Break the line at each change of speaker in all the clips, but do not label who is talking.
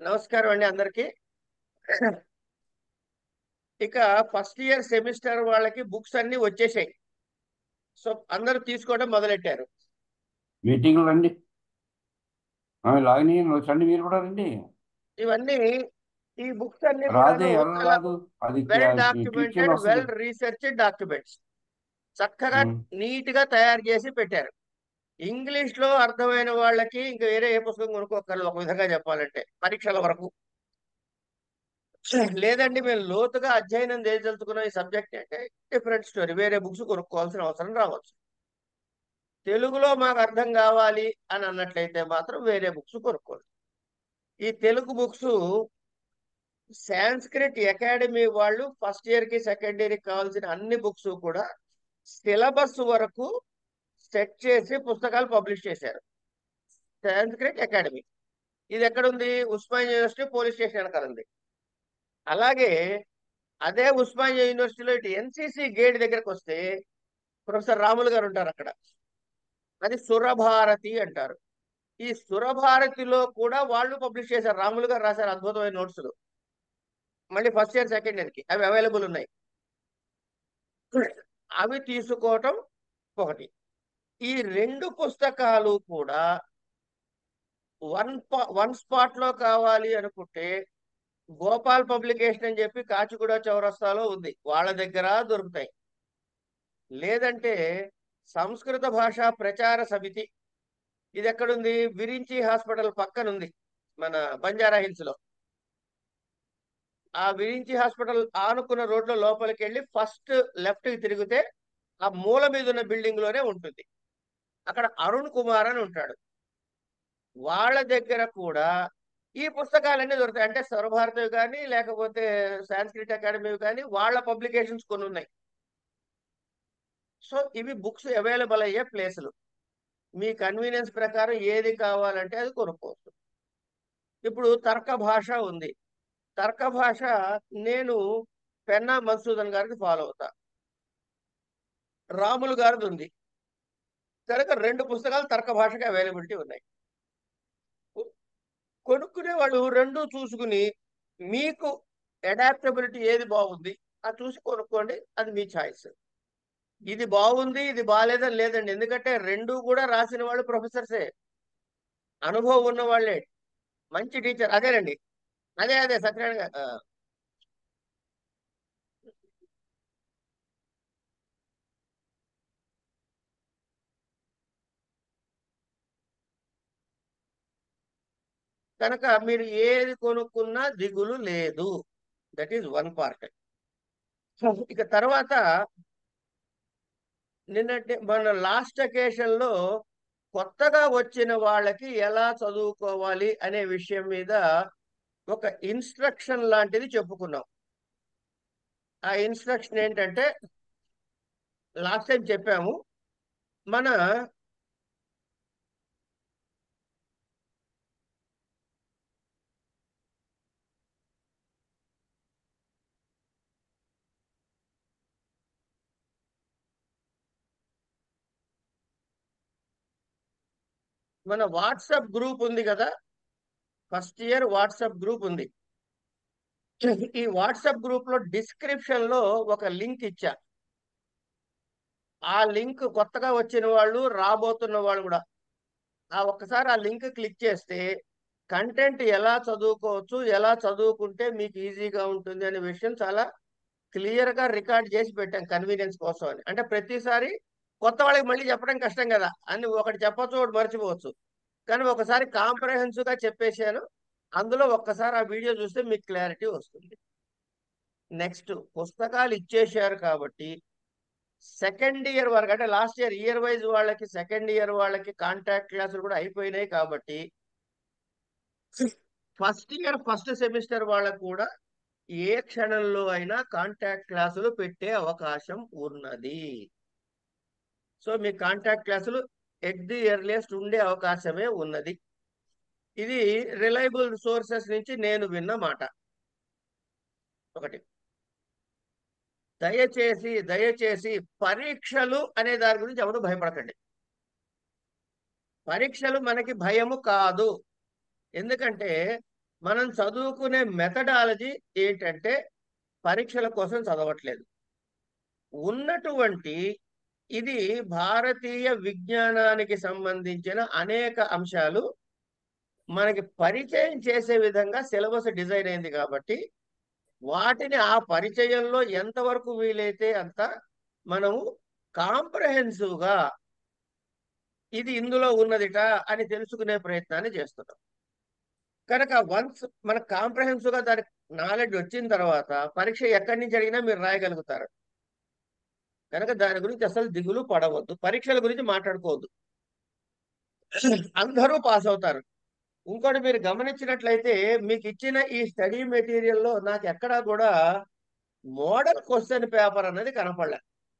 నమస్కారం అండి అందరికి. ఇక ఫస్ట్ ఇయర్ సెమిస్టర్ వాళ్ళకి బుక్స్ అన్ని వచ్చేసాయి. సో అందరూ తీసుకోవడం మొదలెట్టారు.
మీటింగ్లు రండి. లాగిన్ వచ్చండి, మీరు కూడా రండి.
ఇవన్నీ ఈ బుక్స్ అన్ని
రాదే,
కూడాను
ఎలా
చాలా
రాదు? అది
వెల్
క్లిక్ చేయండి
డాక్యుమెంటెడ్,
వస్తుంది.
వెల్ రీసెర్చ్డ్ డాక్యుమెంట్స్ చక్కగా
ఉమ్.
నీట్ గా తయారు చేసి పెట్టారు. ఇంగ్లీష్ లో అర్థమైన వాళ్ళకి ఇంకా వేరే ఏ పుస్తకం కొనుక్కోకర్లేదు. ఒక విధంగా చెప్పాలంటే పరీక్షల వరకు. లేదండి మేము లోతుగా అధ్యయనం చేయదలుచుకున్న ఈ సబ్జెక్ట్ అంటే డిఫరెంట్ స్టోరీ, వేరే బుక్స్ కొనుక్కోవాల్సిన అవసరం రావచ్చు. తెలుగులో మాకు అర్థం కావాలి అని అన్నట్లయితే మాత్రం వేరే బుక్స్ కొనుక్కోండి. ఈ తెలుగు బుక్స్ సాంస్క్రిట్ అకాడమీ వాళ్ళు ఫస్ట్ ఇయర్ కి సెకండ్ ఇయర్ కి కావాల్సిన అన్ని బుక్స్ కూడా సిలబస్ వరకు సెట్ చేసి పుస్తకాలు పబ్లిష్ చేశారు. సాంస్క్రిట్ అకాడమీ ఇది ఎక్కడుంది? ఉస్మానియా యూనివర్సిటీ పోలీస్ స్టేషన్ వెనకాల ఉంది. అలాగే అదే ఉస్మానియా యూనివర్సిటీలో ఇటు ఎన్సిసి గేట్ దగ్గరకు వస్తే ప్రొఫెసర్ రాములు గారు ఉంటారు అక్కడ. అది సురభారతి అంటారు. ఈ సురభారతిలో కూడా వాళ్ళు పబ్లిష్ చేశారు. రాములు గారు రాశారు అద్భుతమైన నోట్స్లు. మళ్ళీ ఫస్ట్ ఇయర్ సెకండ్ ఇయర్ కి అవి అవైలబుల్ ఉన్నాయి. అవి తీసుకోవటం ఒకటి. ఈ రెండు పుస్తకాలు కూడా వన్ స్పాట్ లో కావాలి అనుకుంటే గోపాల్ పబ్లికేషన్ అని చెప్పి కాచిగూడ చౌరస్తాలో ఉంది, వాళ్ళ దగ్గర దొరుకుతాయి. లేదంటే సంస్కృత భాషా ప్రచార సమితి, ఇది ఎక్కడుంది? విరించి హాస్పిటల్ పక్కన ఉంది, మన బంజారా హిల్స్ లో. ఆ విరించి హాస్పిటల్ ఆనుకున్న రోడ్లో లోపలికి వెళ్ళి ఫస్ట్ లెఫ్ట్ కి తిరిగితే ఆ మూల మీద ఉన్న బిల్డింగ్ లోనే ఉంటుంది. అక్కడ అరుణ్ కుమార్ అని ఉంటాడు. వాళ్ళ దగ్గర కూడా ఈ పుస్తకాలన్నీ దొరుకుతాయి. అంటే సర్వభారతివి కానీ లేకపోతే సాంస్క్రిట్ అకాడమీ కానీ వాళ్ళ పబ్లికేషన్స్ కొన్ని ఉన్నాయి. సో ఇవి బుక్స్ అవైలబుల్ అయ్యే ప్లేసులు. మీ కన్వీనియన్స్ ప్రకారం ఏది కావాలంటే అది కొనుక్కోవచ్చు. ఇప్పుడు తర్క భాష ఉంది. తర్క భాష నేను పెన్నా మధుసూదన్ గారికి ఫాలో అవుతా. రాములు గారిది ఉంది కనుక రెండు పుస్తకాలు తర్క భాషకి అవైలబిలిటీ ఉన్నాయి. కొనుక్కునే వాళ్ళు రెండు చూసుకుని మీకు అడాప్టబిలిటీ ఏది బాగుంది అది చూసి కొనుక్కోండి, అది మీ ఛాయిస్. ఇది బాగుంది ఇది బాగాలేదని లేదండి, ఎందుకంటే రెండు కూడా రాసిన వాళ్ళు ప్రొఫెసర్సే, అనుభవం ఉన్న వాళ్ళే, మంచి టీచర్. అదేనండి, అదే అదే సత్యనారాయణ గారు. కనుక మీరు ఏది కొనుక్కున్నా దిగులు లేదు. That is one part. ఇక తర్వాత నిన్నటి మన లాస్ట్ అకేషన్ లో కొత్తగా వచ్చిన వాళ్ళకి ఎలా చదువుకోవాలి అనే విషయం మీద ఒక ఇన్స్ట్రక్షన్ లాంటిది చెప్పుకున్నాం. ఆ ఇన్స్ట్రక్షన్ ఏంటంటే లాస్ట్ టైం చెప్పాము, మన మన వాట్సాప్ గ్రూప్ ఉంది కదా, ఫస్ట్ ఇయర్ వాట్సాప్ గ్రూప్ ఉంది. ఈ వాట్సాప్ గ్రూప్ లో డిస్క్రిప్షన్ లో ఒక లింక్ ఇచ్చా. ఆ లింక్ కొత్తగా వచ్చిన వాళ్ళు, రాబోతున్న వాళ్ళు కూడా ఒక్కసారి ఆ లింక్ క్లిక్ చేస్తే కంటెంట్ ఎలా చదువుకోవచ్చు, ఎలా చదువుకుంటే మీకు ఈజీగా ఉంటుంది అనే విషయం చాలా క్లియర్ గా రికార్డ్ చేసి పెట్టాం కన్వీనియన్స్ కోసం అని. అంటే ప్రతిసారి కొత్త వాళ్ళకి మళ్ళీ చెప్పడం కష్టం కదా అని, ఒకటి చెప్పొచ్చు ఒకటి మర్చిపోవచ్చు. కానీ ఒకసారి కాంప్రహెన్సివ్ గా చెప్పేశాను. అందులో ఒక్కసారి ఆ వీడియో చూస్తే మీకు క్లారిటీ వస్తుంది. నెక్స్ట్, పుస్తకాలు ఇచ్చేసారు కాబట్టి సెకండ్ ఇయర్ వరకు, అంటే లాస్ట్ ఇయర్ ఇయర్ వైజ్ వాళ్ళకి, సెకండ్ ఇయర్ వాళ్ళకి కాంటాక్ట్ క్లాసులు కూడా అయిపోయినాయి కాబట్టి ఫస్ట్ ఇయర్ ఫస్ట్ సెమిస్టర్ వాళ్ళకు కూడా ఏ క్షణంలో అయినా కాంటాక్ట్ క్లాసులు పెట్టే అవకాశం ఉన్నది. సో మీ కాంటాక్ట్ క్లాసులు ఎట్ ది ఎర్లియస్ట్ ఉండే అవకాశమే ఉన్నది. ఇది రిలయబుల్ సోర్సెస్ నుంచి నేను విన్న మాట. ఒకటి, దయచేసి దయచేసి పరీక్షలు అనే దాని గురించి ఎవరు భయపడకండి. పరీక్షలు మనకి భయము కాదు. ఎందుకంటే మనం చదువుకునే మెథడాలజీ ఏంటంటే పరీక్షల కోసం చదవట్లేదు. ఉన్నటువంటి ఇది భారతీయ విజ్ఞానానికి సంబంధించిన అనేక అంశాలు మనకి పరిచయం చేసే విధంగా సిలబస్ డిజైన్ అయింది కాబట్టి వాటిని ఆ పరిచయంలో ఎంతవరకు వీలైతే అంత మనము కాంప్రహెన్సివ్ గా ఇది ఇందులో ఉన్నదిట అని తెలుసుకునే ప్రయత్నాన్ని చేస్తున్నాం. కనుక వన్స్ మన కాంప్రహెన్సివ్ గా దానికి నాలెడ్జ్ వచ్చిన తర్వాత పరీక్ష ఎక్కడి నుంచి అడిగినా మీరు రాయగలుగుతారు. కనుక దాని గురించి అసలు దిగులు పడవద్దు. పరీక్షల గురించి మాట్లాడుకోవద్దు. అందరూ పాస్ అవుతారు. ఇంకోటి మీరు గమనించినట్లయితే మీకు ఇచ్చిన ఈ స్టడీ మెటీరియల్లో నాకు ఎక్కడా కూడా మోడల్ క్వశ్చన్ పేపర్ అనేది కనపడలే.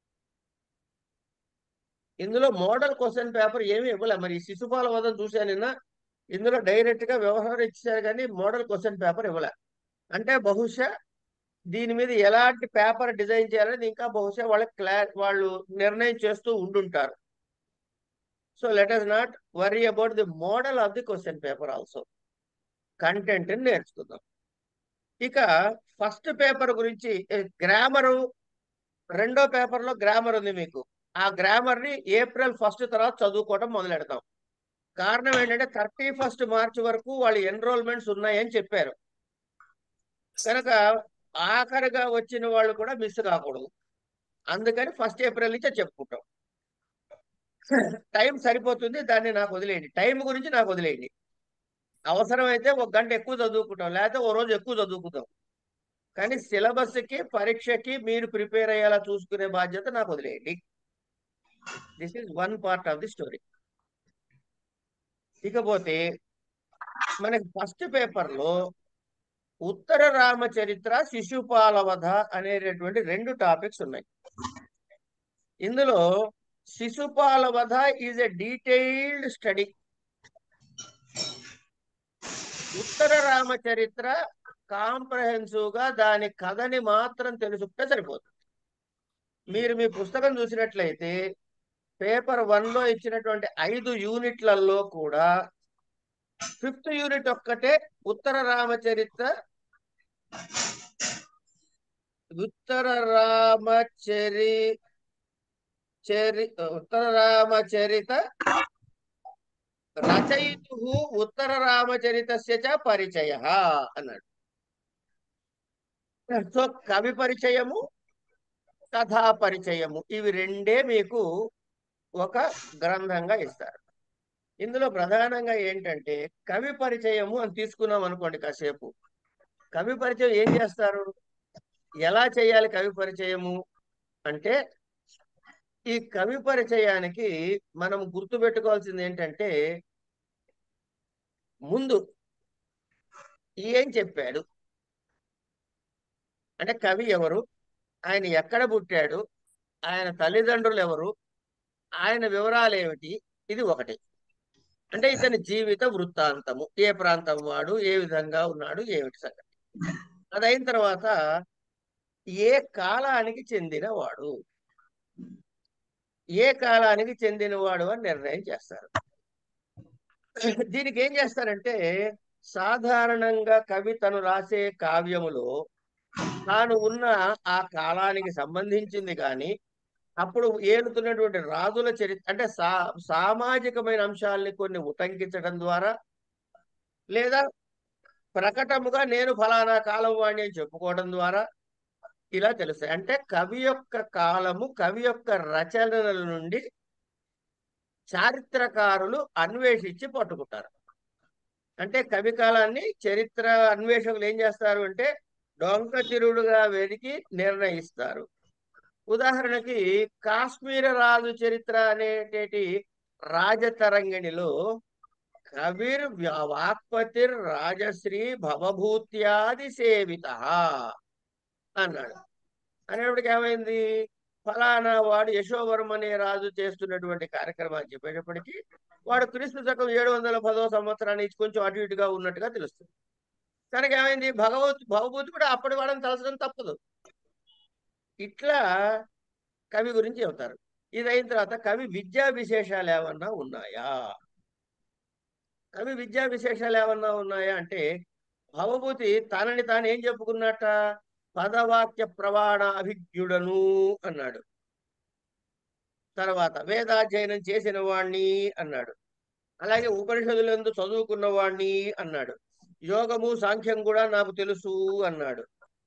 ఇందులో మోడల్ క్వశ్చన్ పేపర్ ఏమీ ఇవ్వలే. మరి ఈ శిశుపాల వదం చూశాను నిన్న, ఇందులో డైరెక్ట్ గా వ్యవహారం ఇచ్చారు కానీ మోడల్ క్వశ్చన్ పేపర్ ఇవ్వలే. అంటే బహుశా దీని మీద ఎలాంటి పేపర్ డిజైన్ చేయాలని ఇంకా బహుశా వాళ్ళు నిర్ణయం చేస్తూ ఉండుంటారు. So let us not worry about the model of the question paper also. Content ని నేర్చుకుందాం. ఇక ఫస్ట్ పేపర్ గురించి గ్రామరు, రెండో పేపర్ లో గ్రామర్ ఉంది మీకు. ఆ గ్రామర్ ని ఏప్రిల్ 1 తర్వాత చదువుకోవడం మొదలెడతాం. కారణం ఏంటంటే 31 మార్చి వరకు వాళ్ళు ఎన్రోల్మెంట్స్ ఉన్నాయని చెప్పారు. కనుక ఆఖరిగా వచ్చిన వాళ్ళు కూడా మిస్ కాకూడదు. అందుకని 1 ఏప్రిల్ నుంచే చెప్పుకుంటాం. టైం సరిపోతుంది, దాన్ని నాకు వదిలేయండి. టైం గురించి నాకు వదిలేయండి. అవసరమైతే 1 గంట ఎక్కువ చదువుకుంటాం, లేకపోతే ఓ రోజు ఎక్కువ చదువుకుంటాం. కానీ సిలబస్ కి పరీక్షకి మీరు ప్రిపేర్ అయ్యేలా చూసుకునే బాధ్యత నాకు వదిలేయండి. This is one part of the story. ఇకపోతే మనకి ఫస్ట్ పేపర్ లో ఉత్తర రామచరిత్ర, శిశుపాల వధ అనేటటువంటి 2 టాపిక్స్ ఉన్నాయి. ఇందులో Shishupala Vadha is a detailed study. Uttara Ramacharitra comprehensive గా దాని కథని మాత్రం తెలుసుకుంటే సరిపోతుంది. మీరు మీ పుస్తకం చూసినట్లయితే పేపర్ 1 లో ఇచ్చినటువంటి 5 యూనిట్లలో కూడా 5th యూనిట్ ఒక్కటే ఉత్తర రామచరిత్ర ఉత్తర రామచరి చరి ఉత్తర రామచరిత రచయితు ఉత్తర రామచరితస్య చ పరిచయ అన్నాడు. సో కవి పరిచయము, కథా పరిచయము, ఇవి రెండే మీకు ఒక గ్రంథంగా ఇస్తారు. ఇందులో ప్రధానంగా ఏంటంటే కవి పరిచయము అని తీసుకున్నాం అనుకోండి. కాసేపు కవి పరిచయం ఏం చేస్తారు, ఎలా చేయాలి కవి పరిచయము అంటే, ఈ కవి పరిచయానికి మనం గుర్తుపెట్టుకోవాల్సింది ఏంటంటే ముందు ఏం చెప్పాడు, అంటే కవి ఎవరు, ఆయన ఎక్కడ పుట్టాడు, ఆయన తల్లిదండ్రులు ఎవరు, ఆయన వివరాలు ఏమిటి, ఇది ఒకటి. అంటే ఇతని జీవిత వృత్తాంతము, ఏ ప్రాంతం వాడు, ఏ విధంగా ఉన్నాడు, ఏమిటి సంగతి. అదైన తర్వాత ఏ కాలానికి చెందినవాడు, ఏ కాలానికి చెందినవాడు అని నిర్ణయం చేస్తారు. దీనికి ఏం చేస్తారంటే సాధారణంగా కవి తను రాసే కావ్యములో తాను ఉన్న ఆ కాలానికి సంబంధించింది కానీ అప్పుడు ఏలుతున్నటువంటి రాజుల చరిత్ర అంటే సామాజికమైన అంశాలని కొన్ని ఉటంకించడం ద్వారా, లేదా ప్రకటముగా నేను ఫలానా కాలం వాడిని అని చెప్పుకోవడం ద్వారా ఇలా తెలుస్తాయి. అంటే కవి యొక్క కాలము, కవి యొక్క రచనల నుండి చారిత్రకారులు అన్వేషించి పట్టుకుంటారు. అంటే కవి కాలాన్ని చరిత్ర అన్వేషకులు ఏం చేస్తారు అంటే డొంక తిరుడుగా వెతికి నిర్ణయిస్తారు. ఉదాహరణకి కాశ్మీర రాజు చరిత్ర అనేటి రాజతరంగిణిలో కవిర్ వాక్పతిర్ రాజశ్రీ భవభూత్యాది సేవిత అన్నాడు. అనేప్పటికి ఏమైంది, ఫలానా వాడు యశోవర్మ అనే రాజు చేస్తున్నటువంటి కార్యక్రమాన్ని చెప్పేటప్పటికీ వాడు క్రీస్తు శకం 710వ సంవత్సరానికి కొంచెం అటు ఇటుగా ఉన్నట్టుగా తెలుస్తుంది. కనుక ఏమైంది, భవభూతి కూడా అప్పటి వాడని తలచడం తప్పదు. ఇట్లా కవి గురించి చెబుతారు. ఇది అయిన తర్వాత కవి విద్యా విశేషాలు ఏమన్నా ఉన్నాయా, కవి విద్యా విశేషాలు ఏమన్నా ఉన్నాయా అంటే భవభూతి తనని తాను ఏం చెప్పుకున్నట్ట? పదవాక్య ప్రమాణ అభిజ్ఞుడను అన్నాడు. తర్వాత వేదాధ్యయనం చేసిన వాణ్ణి అన్నాడు. అలాగే ఉపనిషదులందు చదువుకున్న వాణ్ణి అన్నాడు. యోగము సాంఖ్యం కూడా నాకు తెలుసు అన్నాడు.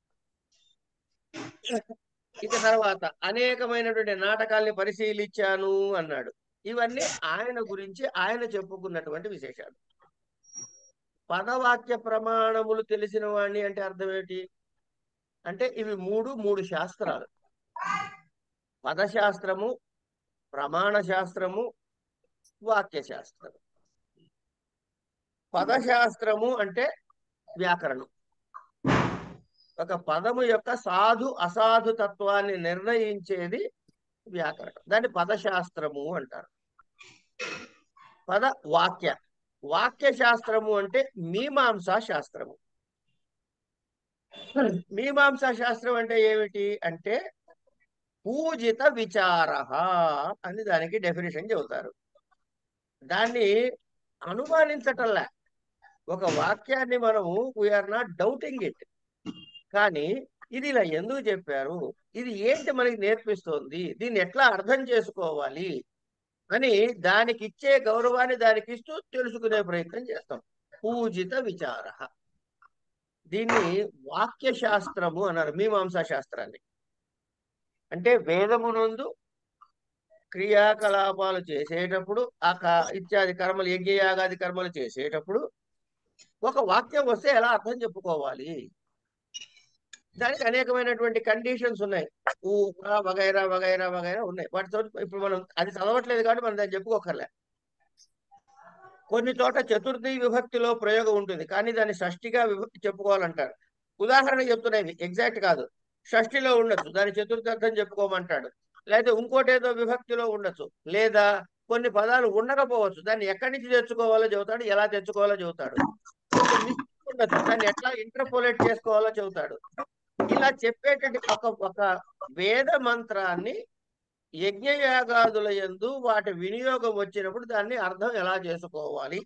ఇక తర్వాత అనేకమైనటువంటి నాటకాల్ని పరిశీలించాను అన్నాడు. ఇవన్నీ ఆయన గురించి ఆయన చెప్పుకున్నటువంటి విశేషాలు. పదవాక్య ప్రమాణములు తెలిసిన వాణ్ణి అంటే అర్థం ఏంటి? అంటే ఇవి మూడు శాస్త్రాలు: పదశాస్త్రము, ప్రమాణ శాస్త్రము, వాక్య శాస్త్రము. పదశాస్త్రము అంటే వ్యాకరణం. ఒక పదము యొక్క సాధు అసాధు తత్వాన్ని నిర్ణయించేది వ్యాకరణం. దాన్ని పదశాస్త్రము అంటారు. వాక్య శాస్త్రము అంటే మీమాంసా శాస్త్రము. మీమాంసా శాస్త్రం అంటే ఏమిటి అంటే పూజిత విచార అని దానికి డెఫినేషన్ చెబుతారు. దాన్ని అనుమానించటంలా. ఒక వాక్యాన్ని మనము వీఆర్ నాట్ డౌటింగ్ ఇట్, కానీ ఇది ఇలా ఎందుకు చెప్పారు, ఇది ఏంటి మనకి నేర్పిస్తోంది, దీన్ని ఎట్లా అర్థం చేసుకోవాలి అని దానికి ఇచ్చే గౌరవాన్ని దానికి ఇస్తూ తెలుసుకునే ప్రయత్నం చేస్తాం. పూజిత విచార. దీన్ని వాక్య శాస్త్రము అన్నారు, మీమాంసా శాస్త్రాన్ని. అంటే వేదమునందు క్రియాకలాపాలు చేసేటప్పుడు ఇత్యాది కర్మలు, యజ్ఞయాగాది కర్మలు చేసేటప్పుడు ఒక వాక్యం వస్తే ఎలా అర్థం చెప్పుకోవాలి, దానికి అనేకమైనటువంటి కండిషన్స్ ఉన్నాయి. వగైరా వగైరా వగైరా ఉన్నాయి. వాటితో ఇప్పుడు మనం అది చదవట్లేదు కాబట్టి మనం దాన్ని చెప్పుకోకర్లే. కొన్ని చోట చతుర్థి విభక్తిలో ప్రయోగం ఉంటుంది, కానీ దాన్ని షష్ఠిగా విభక్తి చెప్పుకోవాలంటారు. ఉదాహరణ చెప్తున్నాయి, ఎగ్జాక్ట్ కాదు. షష్ఠిలో ఉండొచ్చు, దాని చతుర్థి అర్థం చెప్పుకోమంటాడు. లేదా ఇంకోటేదో విభక్తిలో ఉండొచ్చు, లేదా కొన్ని పదాలు ఉండకపోవచ్చు, దాన్ని ఎక్కడి నుంచి తెచ్చుకోవాలో చెబుతాడు, ఎలా తెచ్చుకోవాలో చెబుతాడు. ఉండొచ్చు, దాన్ని ఎట్లా ఇంటర్పోలేట్ చేసుకోవాలో చెబుతాడు. ఇలా చెప్పేటటువంటి ఒక వేద మంత్రాన్ని యజ్ఞయాగాదుల యందు వాటి వినియోగం వచ్చినప్పుడు దాన్ని అర్థం ఎలా చేసుకోవాలి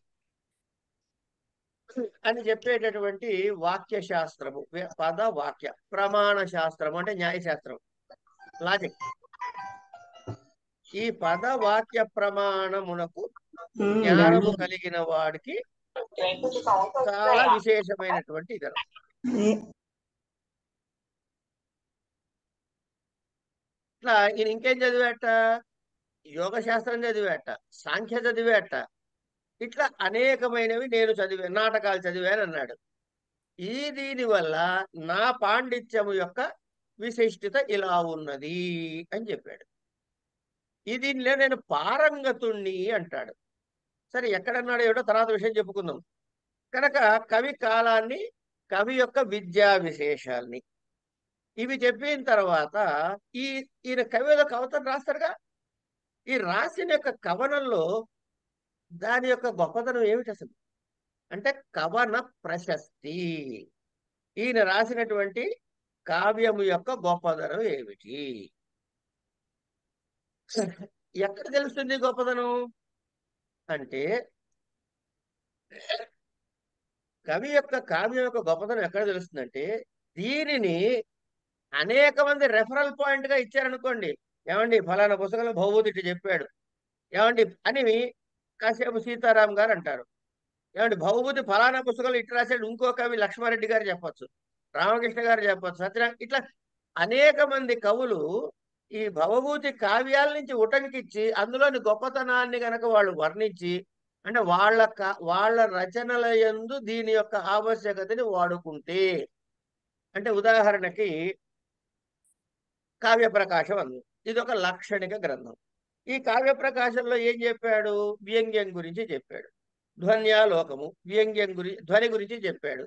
అని చెప్పేటటువంటి వాక్య శాస్త్రము. పద వాక్య ప్రమాణ శాస్త్రం అంటే న్యాయశాస్త్రం, లాజిక్. ఈ పద వాక్య ప్రమాణమునకు జ్ఞానము కలిగిన వాడికి చాలా విశేషమైనటువంటి ఇది. ఇట్లా ఈయన ఇంకేం చదివేట? యోగ శాస్త్రం చదివేట, సాంఖ్య చదివేట, ఇట్లా అనేకమైనవి నేను చదివాను, నాటకాలు చదివాను అన్నాడు. దీని వల్ల నా పాండిత్యము యొక్క విశిష్టత ఇలా ఉన్నది అని చెప్పాడు. దీనిలో నేను పారంగతుణ్ణి అంటాడు. సరే, ఎక్కడన్నాడు ఏమిటో తర్వాత విషయం చెప్పుకుందాం. కనుక కవి కాలాన్ని, కవి యొక్క విద్యా విశేషాల్ని ఇవి చెప్పిన తర్వాత ఈయన కవిలో కవితను రాస్తాడుగా. ఈ రాసిన యొక్క కవనంలో దాని యొక్క గొప్పతనం ఏమిటి అసలు అంటే కవన ప్రశస్తి. ఈయన రాసినటువంటి కావ్యము యొక్క గొప్పదనం ఏమిటి, ఎక్కడ తెలుస్తుంది గొప్పదనం అంటే కవి యొక్క కావ్యం యొక్క గొప్పదనం ఎక్కడ తెలుస్తుందంటే దీనిని అనేక మంది రెఫరల్ పాయింట్ గా ఇచ్చారనుకోండి. ఏమండి ఫలానా పుస్తకంలో భౌభూతి ఇట్లా చెప్పాడు ఏమండి అని కాసేపు సీతారాం గారు అంటారు. ఏమండి భౌభూతి ఫలానా పుస్తకంలో ఇట్లా రాశాడు ఇంకో కవి లక్ష్మారెడ్డి గారు చెప్పొచ్చు, రామకృష్ణ గారు చెప్పొచ్చు, సత్యనారాయణ, ఇట్లా అనేక మంది కవులు ఈ భవభూతి కావ్యాల నుంచి ఉటంకిచ్చి అందులోని గొప్పతనాన్ని గనక వాళ్ళు వర్ణించి అంటే వాళ్ళ రచనల యందు దీని యొక్క ఆవశ్యకతని వాడుకుంటే, అంటే ఉదాహరణకి కావ్య ప్రకాశం అంది, ఇది ఒక లాక్షణిక గ్రంథం. ఈ కావ్య ప్రకాశంలో ఏం చెప్పాడు? వ్యంగ్యం గురించి చెప్పాడు. ధ్వన్యాలోకము వ్యంగ్యం ధ్వని గురించి చెప్పాడు.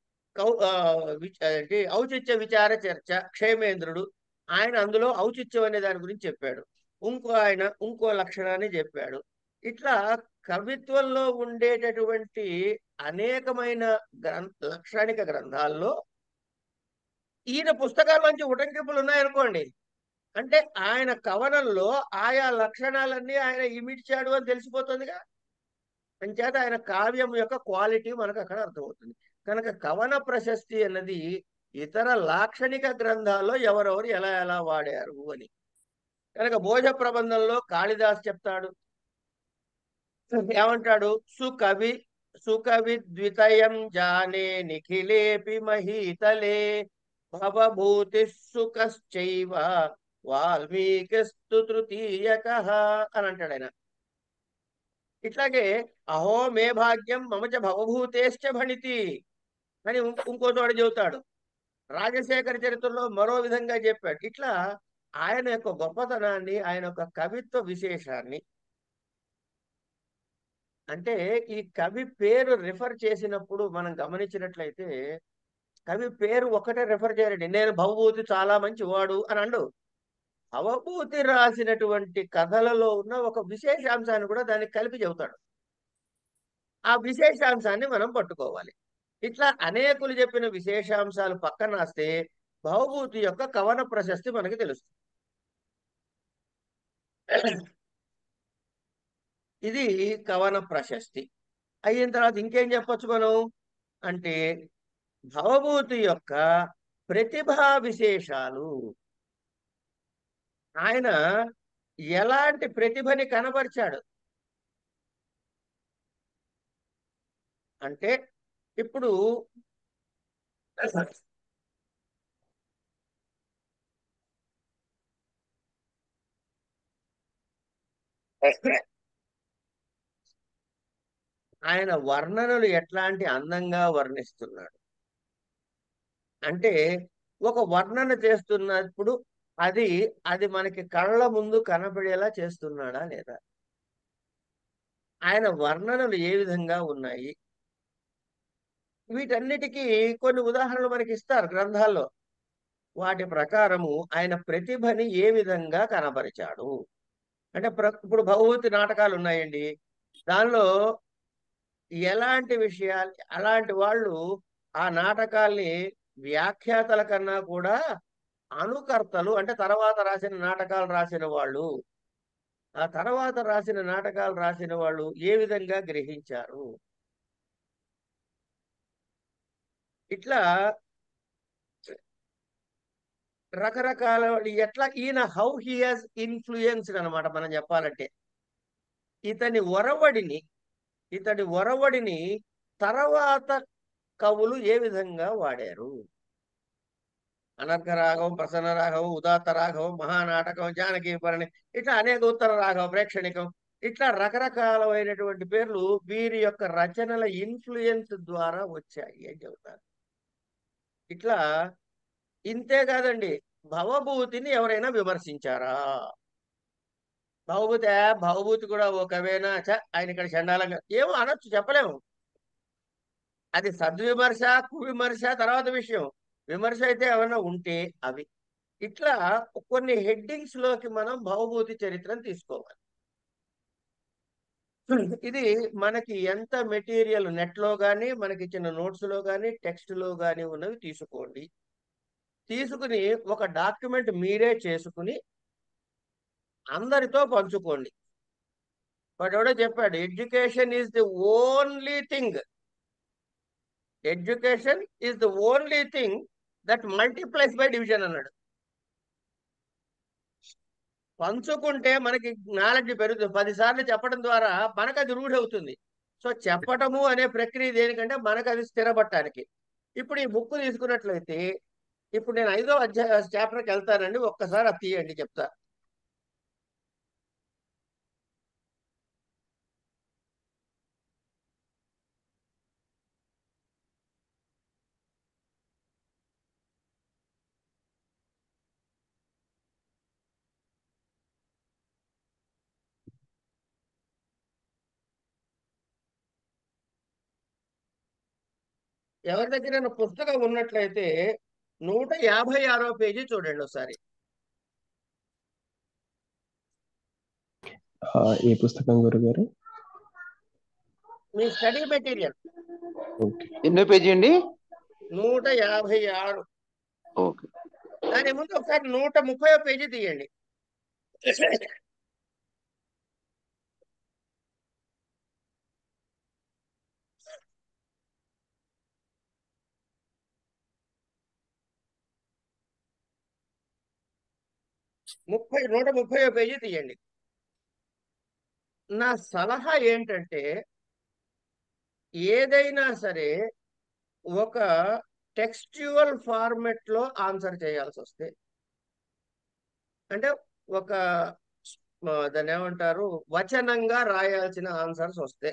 ఔచిత్య విచార చర్చ క్షేమేంద్రుడు ఆయన అందులో ఔచిత్యం అనే దాని గురించి చెప్పాడు. ఇంకో లక్షణాన్ని చెప్పాడు. ఇట్లా కవిత్వంలో ఉండేటటువంటి అనేకమైన లాక్షణిక గ్రంథాల్లో ఈయన పుస్తకాల్లోంచి ఉటంకింపులు ఉన్నాయనుకోండి, అంటే ఆయన కవనంలో ఆయా లక్షణాలన్నీ ఆయన ఇమిడ్చాడు అని తెలిసిపోతుందిగా. అంచేత ఆయన కావ్యం యొక్క క్వాలిటీ మనకు అక్కడ అర్థమవుతుంది. కనుక కవన ప్రశస్తి అన్నది ఇతర లాక్షణిక గ్రంథాల్లో ఎవరెవరు ఎలా ఎలా వాడారు అని. కనుక భోజ ప్రబంధంలో కాళిదాస్ చెప్తాడు, ఏమంటాడు? సుకవి సుకవి ద్వితయం జానే నిఖిలేపి మహీతలే భవభూతి సుఖశ్చైవ వాల్మీకిస్తు తృతీయక అని అంటాడు ఆయన. ఇట్లాగే అహో మే భాగ్యం మమచ భవభూతేశ్చ భణితి అని ఇంకో చోట చెబుతాడు. రాజశేఖర చరిత్రలో మరో విధంగా చెప్పాడు. ఇట్లా ఆయన యొక్క గొప్పతనాన్ని, ఆయన యొక్క కవిత్వ విశేషాన్ని, అంటే ఈ కవి పేరు రిఫర్ చేసినప్పుడు మనం గమనించినట్లయితే కవి పేరు ఒకటే రిఫర్ చేయరండి. నేను భవభూతి చాలా మంచివాడు అని అండు. భవభూతి రాసినటువంటి కథలలో ఉన్న ఒక విశేషాంశాన్ని కూడా దానికి కలిపి చెబుతాడు. ఆ విశేషాంశాన్ని మనం పట్టుకోవాలి. ఇట్లా అనేకులు చెప్పిన విశేషాంశాలు పక్కన రాస్తే భవభూతి యొక్క కవన ప్రశస్తి మనకి తెలుస్తుంది. ఇది కవన ప్రశస్తి అయిన తర్వాత ఇంకేం చెప్పొచ్చు మనం అంటే భవభూతి యొక్క ప్రతిభా విశేషాలు. ఆయన ఎలాంటి ప్రతిభని కనబరిచాడు అంటే ఇప్పుడు ఆయన వర్ణనలు ఎట్లాంటి అందంగా వర్ణిస్తున్నాడు అంటే ఒక వర్ణన చేస్తున్నప్పుడు అది అది మనకి కళ్ళ ముందు కనబడేలా చేస్తున్నాడా లేదా, ఆయన వర్ణనలు ఏ విధంగా ఉన్నాయి, వీటన్నిటికీ కొన్ని ఉదాహరణలు మనకి ఇస్తారు గ్రంథాల్లో. వాటి ప్రకారము ఆయన ప్రతిభని ఏ విధంగా కనబరిచాడు అంటే ఇప్పుడు భగవతి నాటకాలు ఉన్నాయండి. దానిలో ఎలాంటి విషయాలు, అలాంటి వాళ్ళు ఆ నాటకాల్ని వ్యాఖ్యాతల కన్నా కూడా అనుకర్తలు అంటే తర్వాత రాసిన నాటకాలు రాసిన వాళ్ళు, ఆ తర్వాత రాసిన నాటకాలు రాసిన వాళ్ళు ఏ విధంగా గ్రహించారు, ఇట్లా రకరకాల ఎట్లా ఈయన హౌ హీ హాజ్ ఇన్ఫ్లుయెన్స్డ్ అనమాట. మనం చెప్పాలంటే ఇతని ఒరవడిని ఇతడి ఒరవడిని తర్వాత కవులు ఏ విధంగా వాడారు. అనర్ఘ రాఘవం, ప్రసన్న రాఘవం, ఉదాత్త రాఘవం, మహానాటకం, జానకీ భరణి, ఇట్లా అనేక ఉత్తర రాఘవ, ప్రేక్షణికం, ఇట్లా రకరకాలైనటువంటి పేర్లు వీరి యొక్క రచనల ఇన్ఫ్లుయెన్స్ ద్వారా వచ్చాయి అని చెబుతారు. ఇట్లా ఇంతే కాదండి, భవభూతిని ఎవరైనా విమర్శించారా? భవభూతి భవభూతి కూడా ఓ కవేనా, ఆయన ఇక్కడ చండాలంగా ఏమో అనొచ్చు, చెప్పలేము. అది సద్విమర్శ కువిమర్శ తర్వాత విషయం. విమర్శ అయితే ఏమైనా ఉంటే అవి ఇట్లా కొన్ని హెడ్డింగ్స్ లోకి మనం భవభూతి చరిత్రను తీసుకోవాలి. ఇది మనకి ఎంత మెటీరియల్ నెట్ లో కానీ మనకి ఇచ్చిన నోట్స్ లో కానీ టెక్స్ట్ లో కానీ ఉన్నవి తీసుకోండి. తీసుకుని ఒక డాక్యుమెంట్ మీరే చేసుకుని అందరితో పంచుకోండి. వాడు ఎవడో చెప్పాడు, education is the only thing, education is the only thing that multiplies by division అన్నాడు. పంచుకుంటే మనకి నాలెడ్జ్ పెరుగుతుంది. 10 సార్లు చెప్పడం ద్వారా మనకు అది రూఢి అవుతుంది. సో చెప్పటము అనే ప్రక్రియ దేనికంటే మనకు అది స్థిరపడటానికి. ఇప్పుడు ఈ బుక్ తీసుకున్నట్లయితే ఇప్పుడు నేను 5వ అధ్యాయ చాప్టర్కి వెళ్తానండి, ఒక్కసారి అది తీయండి చెప్తా. ఎవరి దగ్గర పుస్తకం ఉన్నట్లయితే 156వ పేజీ చూడండి ఒకసారి.
ఏ పుస్తకం గురుగారు?
మీ స్టడీ మెటీరియల్
ఓకే.
ఎన్నో పేజీ అండి?
156.
ఓకే.
దాని ముందు ఒకసారి 130వ పేజీ తీయండి. 130వ పేజీ తీయండి. నా సలహా ఏంటంటే ఏదైనా సరే ఒక టెక్స్చువల్ ఫార్మెట్ లో ఆన్సర్ చేయాల్సి వస్తే, అంటే ఒక దాన్ని ఏమంటారు, వచనంగా రాయాల్సిన ఆన్సర్స్ వస్తే,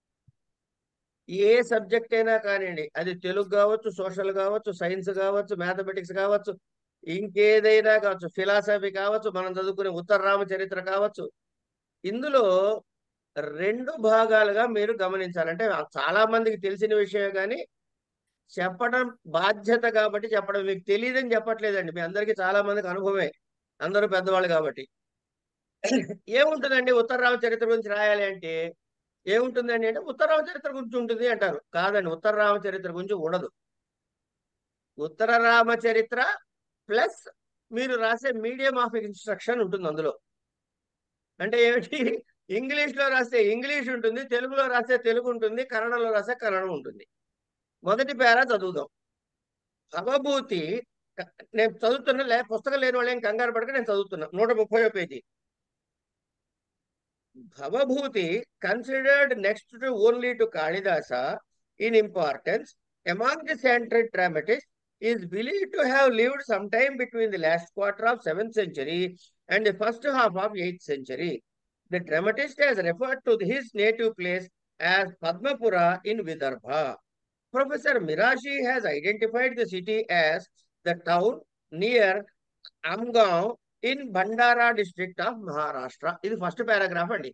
ఏ సబ్జెక్ట్ అయినా కానివ్వండి, అది తెలుగు కావచ్చు, సోషల్ కావచ్చు, సైన్స్ కావచ్చు, మ్యాథమెటిక్స్ కావచ్చు, ఇంకేదైనా కావచ్చు, ఫిలాసఫీ కావచ్చు, మనం చదువుకునే ఉత్తర రామచరిత్ర కావచ్చు, ఇందులో రెండు భాగాలుగా మీరు గమనించాలి. అంటే చాలా మందికి తెలిసిన విషయం కానీ చెప్పడం బాధ్యత కాబట్టి చెప్పడం, మీకు తెలియదని చెప్పట్లేదండి, మీ అందరికీ చాలా మందికి అనుభవమే, అందరూ పెద్దవాళ్ళు కాబట్టి. ఏముంటుందండి ఉత్తర రామచరిత్ర గురించి రాయాలి అంటే, ఏముంటుందండి అంటే ఉత్తర రామచరిత్ర గురించి ఉంటుంది అంటారు. కాదండి, ఉత్తర రామచరిత్ర గురించి ఉండదు. ఉత్తర రామచరిత్ర ప్లస్ మీరు రాసే మీడియం ఆఫ్ ఇన్స్ట్రక్షన్ ఉంటుంది అందులో. అంటే ఏమిటి, ఇంగ్లీష్ లో రాస్తే ఇంగ్లీష్ ఉంటుంది, తెలుగులో రాస్తే తెలుగు ఉంటుంది, కన్నడలో రాస్తే కన్నడం ఉంటుంది. మొదటి పేరా చదువుదాం. భవభూతి, నేను చదువుతున్నా, పుస్తకం లేని వాళ్ళు ఏం కంగారు పడక నేను చదువుతున్నా. 130వ పేజీ. Bhavabhuti, considered next to only to Kalidasa in importance among the central dramatists, is believed to have lived sometime between the last quarter of 7th century and the first half of 8th century. The dramatist has referred to his native place as Padmapura in Vidarbha. Professor Mirashi has identified the city as the town near Amgaon in Bhandara district of Maharashtra. ఇది first paragraph అండి.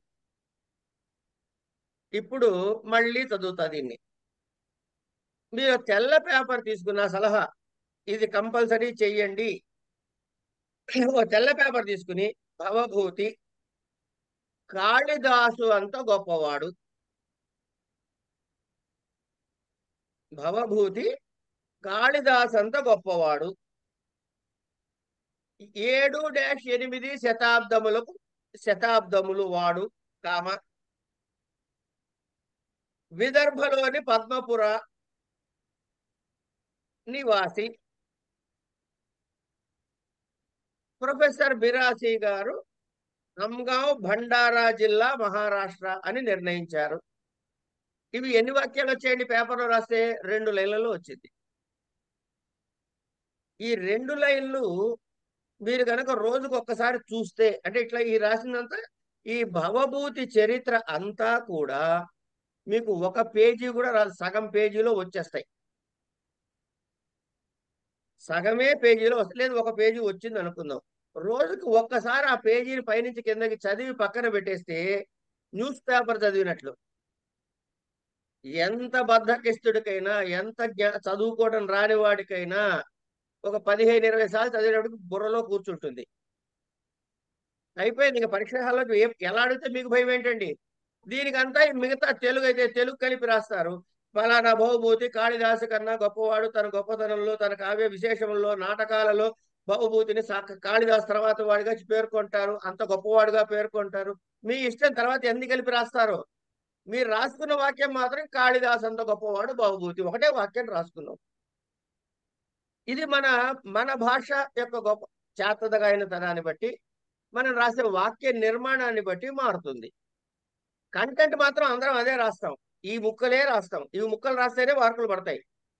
ఇప్పుడు మళ్ళీ చదువుతా దీన్ని. మీరు తెల్ల paper తీసుకున్న సలహా, ఇది కంపల్సరీ చెయ్యండి. ఓ తెల్ల పేపర్ తీసుకుని భవభూతి, కాళిదాసు అంత గొప్పవాడు. భవభూతి కాళిదాసు అంత గొప్పవాడు. 7-8 శతాబ్దములు వాడు, కామ విదర్భలోని పద్మపుర నివాసి. ప్రొఫెసర్ బిరాసి గారు నమ్గావ్, భండారా జిల్లా, మహారాష్ట్ర అని నిర్ణయించారు. ఇవి ఎన్ని వాక్యాలు వచ్చాయండి పేపర్లో రాస్తే? 2 లైన్లలో వచ్చింది. ఈ 2 లైన్లు మీరు కనుక రోజుకు ఒక్కసారి చూస్తే, అంటే ఇట్లా ఈ రాసినంత ఈ భవభూతి చరిత్ర అంతా కూడా మీకు ఒక పేజీ కూడా రాదు, సగం పేజీలో వచ్చేస్తాయి. సగమే పేజీలో వస్తలేదు, ఒక పేజీ వచ్చింది అనుకుందాం. రోజుకి ఒక్కసారి ఆ పేజీని పైనుంచి కిందకి చదివి పక్కన పెట్టేస్తే న్యూస్ పేపర్ చదివినట్లు. ఎంత బద్ధకిస్తుడికైనా, ఎంత చదువుకోవడం రాని వాడికైనా ఒక 15-20 సార్లు చదివేటప్పటికి బుర్రలో కూర్చుంటుంది. అయిపోయింది. ఇంకా పరీక్ష హాల్లో ఎలా అడిగితే మీకు భయం ఏంటండి? దీనికంతా మిగతా తెలుగు అయితే తెలుగు కలిపి రాస్తారు. ఫలానా భవభూతి కాళిదాసు కన్నా గొప్పవాడు, తన గొప్పతనంలో, తన కావ్య విశేషంలో, నాటకాలలో భవభూతిని కాళిదాసు తర్వాత వాడిగా పేర్కొంటారు, అంత గొప్పవాడుగా పేర్కొంటారు. మీ ఇష్టం తర్వాత ఎన్ని కలిపి రాస్తారు. మీరు రాసుకున్న వాక్యం మాత్రం కాళిదాసు అంత గొప్పవాడు భవభూతి, ఒకటే వాక్యం రాసుకున్నాం. ఇది మన భాష యొక్క గొప్ప చేతదగాయనతనాన్ని బట్టి, మనం రాసే వాక్య నిర్మాణాన్ని బట్టి మారుతుంది. కంటెంట్ మాత్రం అందరం అదే రాస్తాం, ఈ ముక్కలే రాస్తాం. ఇవి ముక్కలు రాస్తేనే మార్కులు పడతాయి.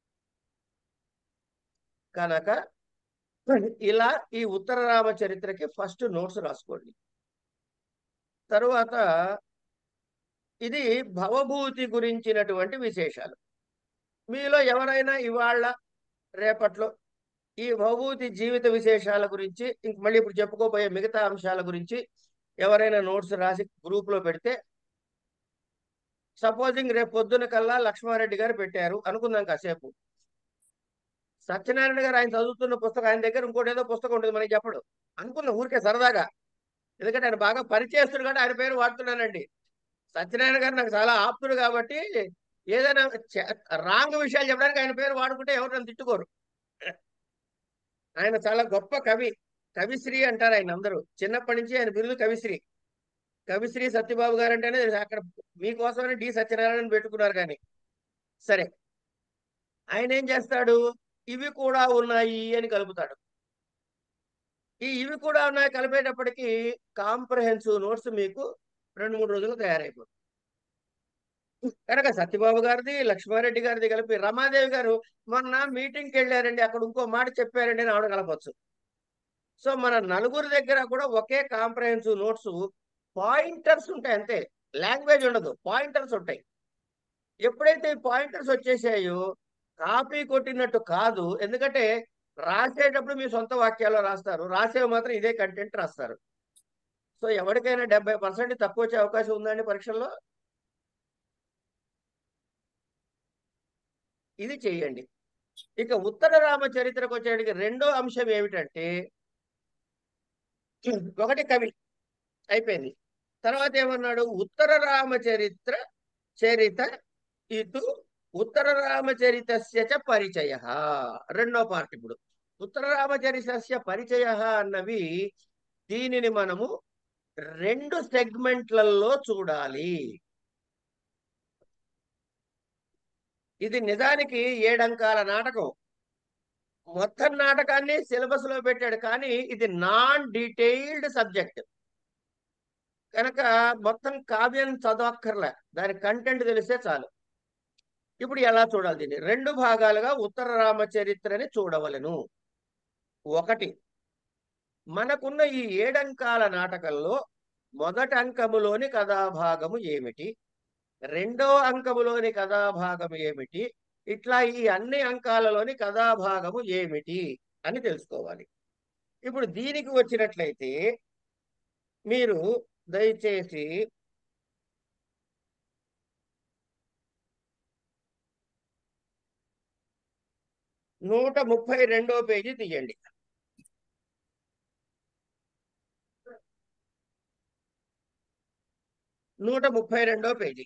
కనుక ఇలా ఈ ఉత్తర రామచరిత్రకి ఫస్ట్ నోట్స్ రాసుకోండి. తరువాత ఇది భవభూతి గురించినటువంటి విశేషాలు. మీలో ఎవరైనా ఇవాళ రేపట్లో ఈ భవభూతి జీవిత విశేషాల గురించి, ఇంక మళ్ళీ ఇప్పుడు చెప్పుకోబోయే మిగతా అంశాల గురించి ఎవరైనా నోట్స్ రాసి గ్రూప్లో పెడితే, సపోజింగ్ రేపు పొద్దున కల్లా లక్ష్మారెడ్డి గారు పెట్టారు అనుకుందాం కాసేపు. సత్యనారాయణ గారు ఆయన చదువుతున్న పుస్తకం, ఆయన దగ్గర ఇంకోటి ఏదో పుస్తకం ఉంటుంది, మనకి చెప్పడు అనుకుందాం ఊరికే సరదాగా, ఎందుకంటే ఆయన బాగా పరిచయస్తుడు కాబట్టి ఆయన పేరు వాడుతున్నానండి. సత్యనారాయణ గారు నాకు చాలా ఆప్తుడు కాబట్టి ఏదైనా రాంగ్ విషయాలు చెప్పడానికి ఆయన పేరు వాడుకుంటే ఎవరు నన్ను తిట్టుకోరు. ఆయన చాలా గొప్ప కవి, కవిశ్రీ అంటారు ఆయన అందరూ. చిన్నప్పటి నుంచి ఆయన బిరుదు కవిశ్రీ. కవిశ్రీ సత్యబాబు గారు అంటేనే అక్కడ మీకోసమని డి సత్యనారాయణ పెట్టుకున్నారు. కానీ సరే, ఆయన ఏం చేస్తాడు, ఇవి కూడా ఉన్నాయి అని కలుపుతాడు. ఇవి కూడా ఉన్నాయి కలిపేటప్పటికి కాంప్రహెన్సివ్ నోట్స్ మీకు 2-3 రోజులు తయారైపోతుంది. కనుక సత్యబాబు గారిది, లక్ష్మారెడ్డి గారిది కలిపి రమాదేవి గారు మొన్న మీటింగ్కి వెళ్ళారండి, అక్కడ ఇంకో మాట చెప్పారండి అని ఆవిడ కలపచ్చు. సో మన నలుగురి దగ్గర కూడా ఒకే కాంప్రహెన్సివ్ నోట్స్, పాయింటర్స్ ఉంటాయి అంతే, లాంగ్వేజ్ ఉండదు, పాయింటర్స్ ఉంటాయి. ఎప్పుడైతే ఈ పాయింటర్స్ వచ్చేసాయో కాపీ కొట్టినట్టు కాదు, ఎందుకంటే రాసేటప్పుడు మీ సొంత వాక్యాల్లో రాస్తారు, రాసేవి మాత్రం ఇదే కంటెంట్ రాస్తారు. సో ఎవరికైనా 70% తక్కువ వచ్చే అవకాశం ఉందండి పరీక్షల్లో. ఇది చెయ్యండి. ఇక ఉత్తర రామచరిత్రకు వచ్చేటికి రెండో అంశం ఏమిటంటే, ఒకటి కవి అయిపోయింది. తర్వాత ఏమన్నాడు, ఉత్తర రామచరిత్ర చరిత ఇటు ఉత్తర రామచరితస్య చ పరిచయ. రెండో పార్ట్ ఇప్పుడు ఉత్తర రామచరితస్య పరిచయ అన్నవి, దీనిని మనము 2 సెగ్మెంట్లలో చూడాలి. ఇది నిజానికి 7 అంకాల నాటకం. మొత్తం నాటకాన్ని సిలబస్ లో పెట్టాడు, కానీ ఇది నాన్ డీటెయిల్డ్ సబ్జెక్ట్ కనుక మొత్తం కావ్యం చదవక్కర్లే, దాని కంటెంట్ తెలిస్తే చాలు. ఇప్పుడు ఎలా చూడాలి దీన్ని? 2 భాగాలుగా ఉత్తర రామచరిత్రని చూడవలెను. ఒకటి, మనకున్న ఈ 7 అంకాల నాటకంలో మొదటి అంకములోని కథాభాగము ఏమిటి, రెండో అంకములోని కథాభాగము ఏమిటి, ఇట్లా ఈ అన్ని అంకాలలోని కథాభాగము ఏమిటి అని తెలుసుకోవాలి. ఇప్పుడు దీనికి వచ్చినట్లయితే మీరు దయచేసి 132వ పేజీ తీయండి. 132వ పేజీ.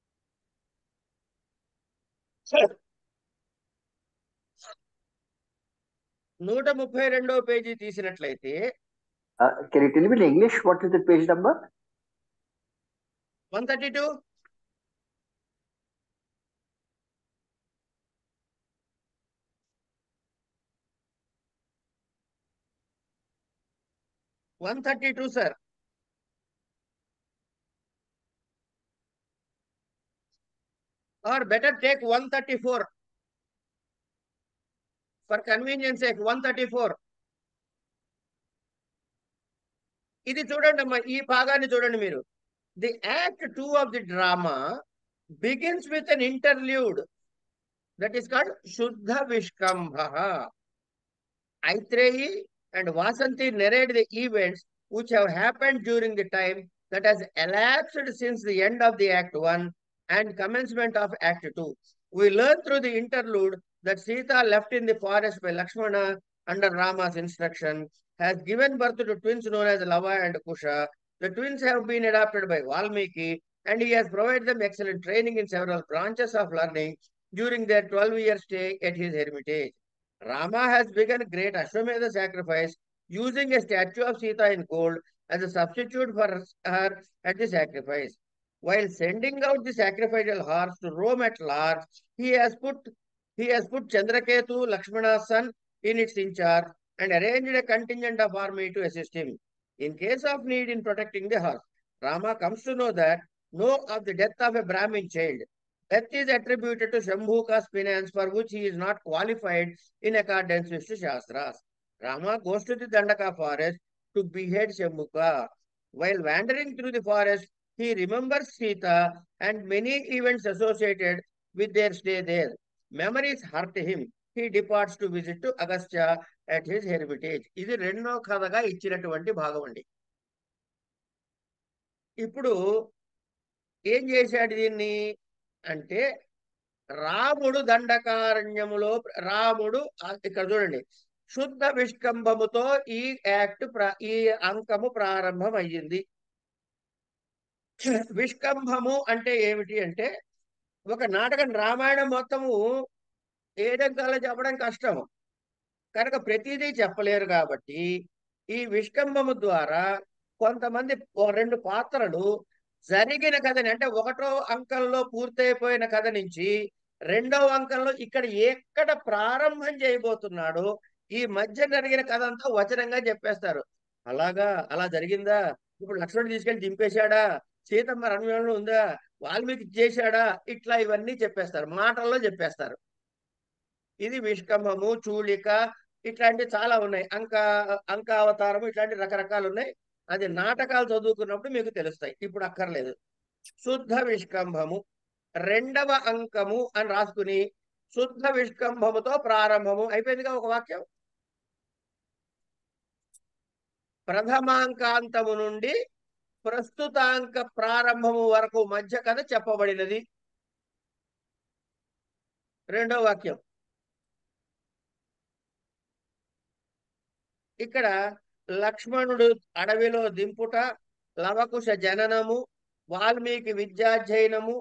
132వ పేజీ తీసినట్లయితే
Can you tell me in English what is the page number?
132. sir. Or better take 134 for convenience sake. 134. ఇది చూడండి అమ్మా, ఈ భాగాన్ని చూడండి మీరు. The act 2 of the drama begins with an interlude that is called Shuddha Vishkambha. Aitreyi and Vasanti narrate the events which have happened during the time that has elapsed since the end of the Act 1 and commencement of Act 2. We learn through the interlude that Sita, left in the forest by Lakshmana under Rama's instruction, has given birth to twins known as Lava and Kusha. The twins have been adopted by Valmiki, and he has provided them excellent training in several branches of learning during their 12-year stay at his hermitage. Rama has begun great Ashwamedha sacrifice using a statue of Sita in gold as a substitute for her at the sacrifice. While sending out the sacrificial horse to roam at large, he has put Chandraketu, Lakshmana's son, in its in charge and arranged a contingent of army to assist him. In case of need in protecting the horse, Rama comes to know of the death of a Brahmin child. Death is attributed to Shambhuka's penance, for which he is not qualified in accordance with the Shastras. Rama goes to the Dandaka forest to behead Shambhuka. While wandering through the forest, he remembers Sita and many events associated with their stay there. Memories hurt him. He departs to visit to Agastya at his hermitage. ఇది రెండో కథగా ఇచ్చినటువంటి భాగం అండి. ఇప్పుడు ఏం చేశాడు దీన్ని అంటే, రాముడు దండకారణ్యములో రాముడు ఇక్కడ చూడండి, శుద్ధ విష్కంభముతో ఈ ఈ అంకము ప్రారంభం అయ్యింది. విష్కంభము అంటే ఏమిటి అంటే, ఒక నాటకం రామాయణం మొత్తము 7 అంకాలు చెప్పడం కష్టము కనుక ప్రతిదీ చెప్పలేరు, కాబట్టి ఈ విష్కంభము ద్వారా కొంతమంది 2 పాత్రలు జరిగిన కథని, అంటే 1వ అంకంలో పూర్తయిపోయిన కథ నుంచి 2వ అంకంలో ఎక్కడ ప్రారంభం చేయబోతున్నాడో ఈ మధ్య జరిగిన కథ అంతా వచనంగా చెప్పేస్తారు. అలాగా, అలా జరిగిందా, ఇప్పుడు లక్ష్మణుడు తీసుకెళ్లి దింపేశాడా, సీతమ్మ రణ్యంలో ఉందా, వాల్మీకి చేశాడా, ఇట్లా ఇవన్నీ చెప్పేస్తారు, మాటల్లో చెప్పేస్తారు. ఇది విష్కంభము, చూళిక, ఇట్లాంటివి చాలా ఉన్నాయి. అంకావతారము, ఇట్లాంటి రకరకాలు ఉన్నాయి. అది నాటకాలు చదువుకున్నప్పుడు మీకు తెలుస్తాయి, ఇప్పుడు అక్కర్లేదు. శుద్ధ విష్కంభము, రెండవ అంకము అని రాసుకుని శుద్ధ విష్కంభముతో ప్రారంభము అయిపోయిందిగా ఒక వాక్యం. ప్రథమాంకాంతము నుండి ప్రస్తుతాంక ప్రారంభము వరకు మధ్య కథ చెప్పబడినది. రెండో వాక్యం. ఇక్కడ లక్ష్మణుడు అడవిలో దింపుట, లవకుశ జననము, వాల్మీకి విద్యాధ్యయనము,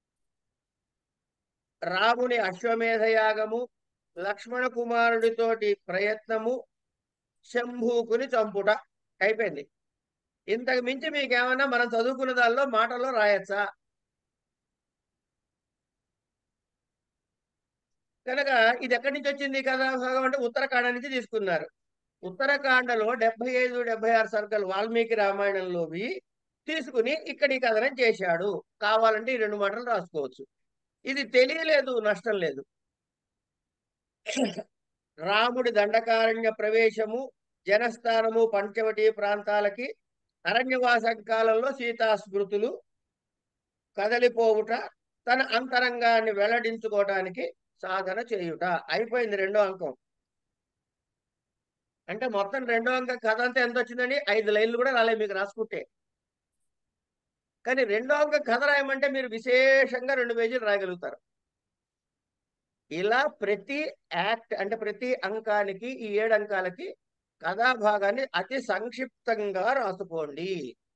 రాముని అశ్వమేధయాగము, లక్ష్మణ కుమారుడితోటి ప్రయత్నము, శంభూకుని చంపుట అయిపోయింది. ఇంతకు మించి మీకేమన్నా మనం చదువుకున్న దానిలో మాటల్లో రాయచ్చా? కనుక ఇది ఎక్కడి నుంచి వచ్చింది కదా అంటే ఉత్తరాఖండ నుంచి తీసుకున్నారు. ఉత్తరాఖండలో 75, 76 సర్కల్ వాల్మీకి రామాయణంలోవి తీసుకుని ఇక్కడ ఈ కథనం చేశాడు. కావాలంటే ఈ 2 మాటలు రాసుకోవచ్చు. ఇది తెలియలేదు, నష్టం లేదు. రాముడి దండకారణ్య ప్రవేశము, జనస్థానము, పంచవటి ప్రాంతాలకి, అరణ్యవాస కాలంలో సీతా స్మృతులు, కదలిపోవుట, తన అంతరంగాన్ని వెల్లడించుకోవటానికి సాధన చేయుట అయిపోయింది రెండో అంకం. అంటే మొత్తం రెండో అంకం కథ అంతా ఎంత వచ్చిందండి? 5 లైన్లు కూడా రాలేదు మీకు రాసుకుంటే. కానీ రెండో అంకం కథ రాయమంటే మీరు విశేషంగా 2 పేజీలు రాయగలుగుతారు. ఇలా ప్రతి యాక్ట్ అంటే ప్రతి అంకానికి, ఈ 7 అంకాలకి కథాభాగాన్ని అతి సంక్షిప్తంగా రాసుకోండి.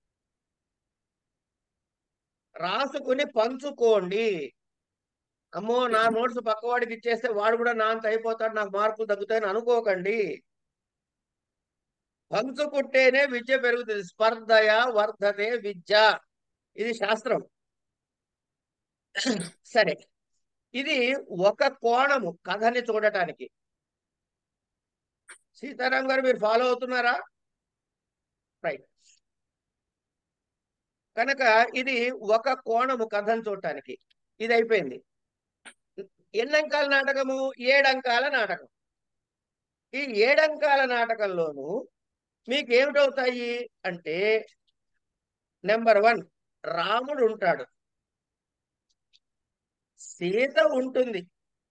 రాసుకుని పంచుకోండి. అమ్మో నా నోట్స్ పక్కవాడికి ఇచ్చేస్తే వాడు కూడా నా అంత అయిపోతాడు, నాకు మార్కులు తగ్గుతాయని అనుకోకండి. పంచుకుంటేనే విద్య పెరుగుతుంది. స్పర్ధయ వర్ధతే విద్య, ఇది శాస్త్రం. సరే, ఇది ఒక కోణము కథని చూడటానికి. సీతారాం గారు మీరు ఫాలో అవుతున్నారా? రైట్. కనుక ఇది ఒక కోణము కథను చూడటానికి. ఇది అయిపోయింది. ఎన్ని అంకాల నాటకము? 7 అంకాల నాటకం. ఈ 7 అంకాల నాటకంలోనూ మీకు ఏమిటవుతాయి అంటే, నెంబర్ 1 రాముడు ఉంటాడు, సీత ఉంటుంది,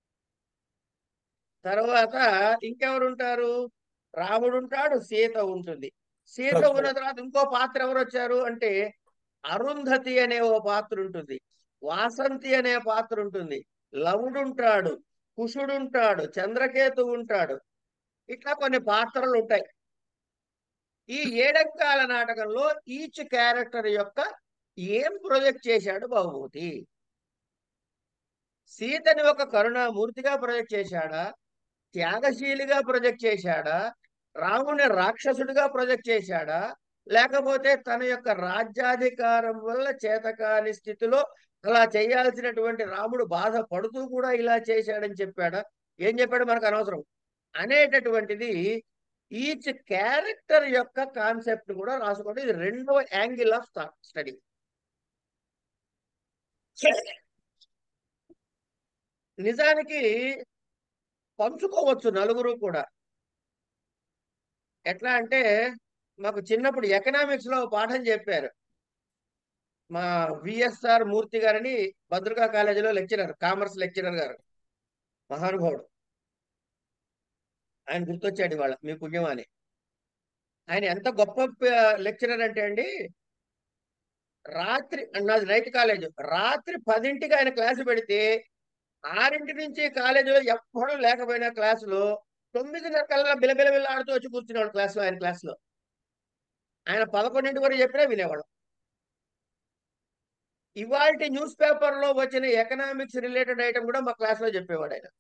తర్వాత ఇంకెవరు ఉంటారు? రాముడు ఉంటాడు, సీత ఉంటుంది. సీత ఉన్న తర్వాత ఇంకో పాత్ర ఎవరు వచ్చారు అంటే, అరుంధతి అనే ఓ పాత్ర ఉంటుంది, వాసంతి అనే పాత్ర ఉంటుంది, లవుడుంటాడు, కుషుడుంటాడు, చంద్రకేతు ఉంటాడు. ఇట్లా కొన్ని పాత్రలు ఉంటాయి. ఈ 7 అంకాల నాటకంలో ఈచ్ క్యారెక్టర్ యొక్క ఏం ప్రొజెక్ట్ చేశాడు బహుమతి? సీతని ఒక కరుణామూర్తిగా ప్రొజెక్ట్ చేశాడా, త్యాగశీలిగా ప్రొజెక్ట్ చేశాడా, రాముని రాక్షసుడిగా ప్రొజెక్ట్ చేశాడా, లేకపోతే తన యొక్క రాజ్యాధికారం వల్ల చేతకాని స్థితిలో అలా చేయాల్సినటువంటి రాముడు బాధపడుతూ కూడా ఇలా చేశాడని చెప్పాడా? ఏం చెప్పాడు మనకు అనవసరం అనేటటువంటిది ఈచ్ క్యారెక్టర్ యొక్క కాన్సెప్ట్ కూడా రాసుకోండి. ఇది రెండవ యాంగిల్ ఆఫ్ స్టడీ. నిజానికి పంచుకోవచ్చు నలుగురు కూడా. ఎట్లా అంటే, మాకు చిన్నప్పుడు ఎకనామిక్స్ లో పాఠం చెప్పారు. మా విఎస్ఆర్ మూర్తి గారని భద్రకా కాలేజీలో లెక్చరర్, కామర్స్ లెక్చరర్ గారు, మహానుభావుడు. ఆయన గుర్తొచ్చాడు ఇవాళ, మీ పుణ్యమాని. ఆయన ఎంత గొప్ప లెక్చరర్ అంటే అండి, రాత్రి, నాది నైట్ కాలేజ్, రాత్రి 10ంటికి ఆయన క్లాసు పెడితే 6 నుంచి కాలేజీలో ఎవ్వడం లేకపోయినా క్లాసులో 9:30 కల్లా బిలబిల ఆడుతూ వచ్చి కూర్చునేవాడు క్లాసులో. ఆయన క్లాసులో ఆయన 11 వరకు చెప్పినా వినేవాడు. ఇవాళ న్యూస్ పేపర్లో వచ్చిన ఎకనామిక్స్ రిలేటెడ్ ఐటమ్ కూడా మా క్లాస్లో చెప్పేవాడు ఆయన.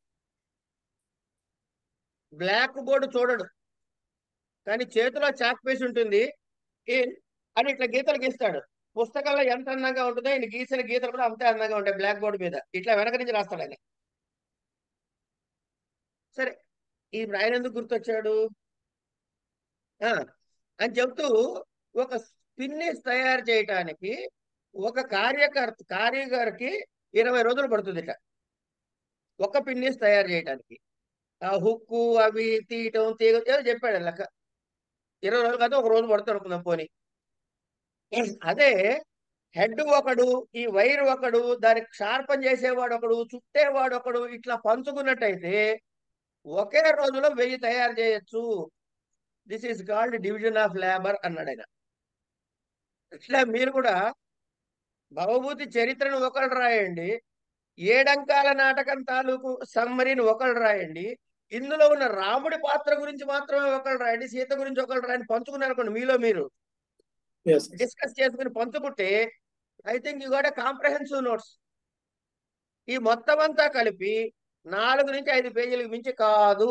బ్లాక్ బోర్డు చూడడు, కానీ చేతిలో చాక్ పీస్ ఉంటుంది అని ఇట్లా గీతలు గీస్తాడు. పుస్తకంలో ఎంత అందంగా ఉంటుందో ఆయన గీసిన గీతలు కూడా అంతే అందంగా ఉంటాయి బ్లాక్ బోర్డు మీద. ఇట్లా వెనక నుంచి రాస్తాడు ఆయన. సరే, ఈ ఆయన ఎందుకు గుర్తొచ్చాడు ఆ అని చెప్తూ ఒక పిన్నిస్ తయారు చేయటానికి ఒక కారీగర్కి 20 రోజులు పడుతుందిట ఒక పిన్నిస్ తయారు చేయడానికి. ఆ హుక్కు అవి తీయటం తీగ ఏదో చెప్పాడు లెక్క. 20 రోజులు కాదు, ఒక రోజు పడుతుంది అనుకుందాం పోనీ. అదే హెడ్ ఒకడు, ఈ వైర్ ఒకడు, దానికి షార్పన్ చేసేవాడు ఒకడు, చుట్టేవాడు ఒకడు, ఇట్లా పంచుకున్నట్టయితే ఒకే రోజులో 1000 తయారు చేయొచ్చు. This is called division of labour అన్నాడు ఆయన. ఇట్లా మీరు కూడా భవభూతి చరిత్రను ఒకళ్ళు రాయండి, ఏడంకాల నాటకం తాలూకు సమ్మరిని ఒకళ్ళు రాయండి, ఇందులో ఉన్న రాముడి పాత్ర గురించి మాత్రమే ఒకళ్ళు రాయండి, సీత గురించి ఒకళ్ళు రాయండి, పంచుకున్నారనుకోండి మీలో మీరు
Yes.
డిస్కస్ చేసుకుని పంచుకుంటే I think you got a comprehensive notes. ఈ మొత్తం అంతా కలిపి 4 నుంచి 5 పేజీలకు మించి కాదు.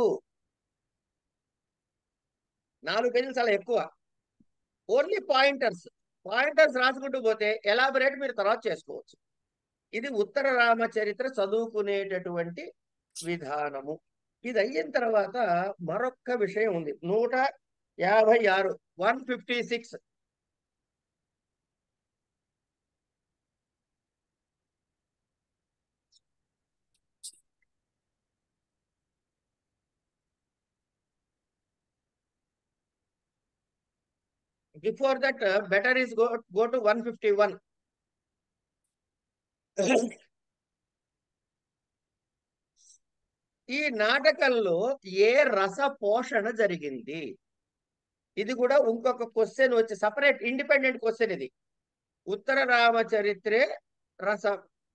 4 పేజీలు చాలా ఎక్కువ. ఓన్లీ పాయింటర్స్ రాసుకుంటూ పోతే ఎలాబరేట్ మీరు తర్వాత చేసుకోవచ్చు. ఇది ఉత్తర రామచరిత్ర చదువుకునేటటువంటి విధానము. ఇది అయిన తర్వాత మరొక్క విషయం ఉంది. 156 156 before that better is go to 151. ఈ నాటకంలో ఏ రస పోషణ జరిగింది? ఇది కూడా ఇంకొక క్వశ్చన్ వచ్చి సపరేట్ ఇండిపెండెంట్ క్వశ్చన్. ఇది ఉత్తర రామచరిత్రే రసం,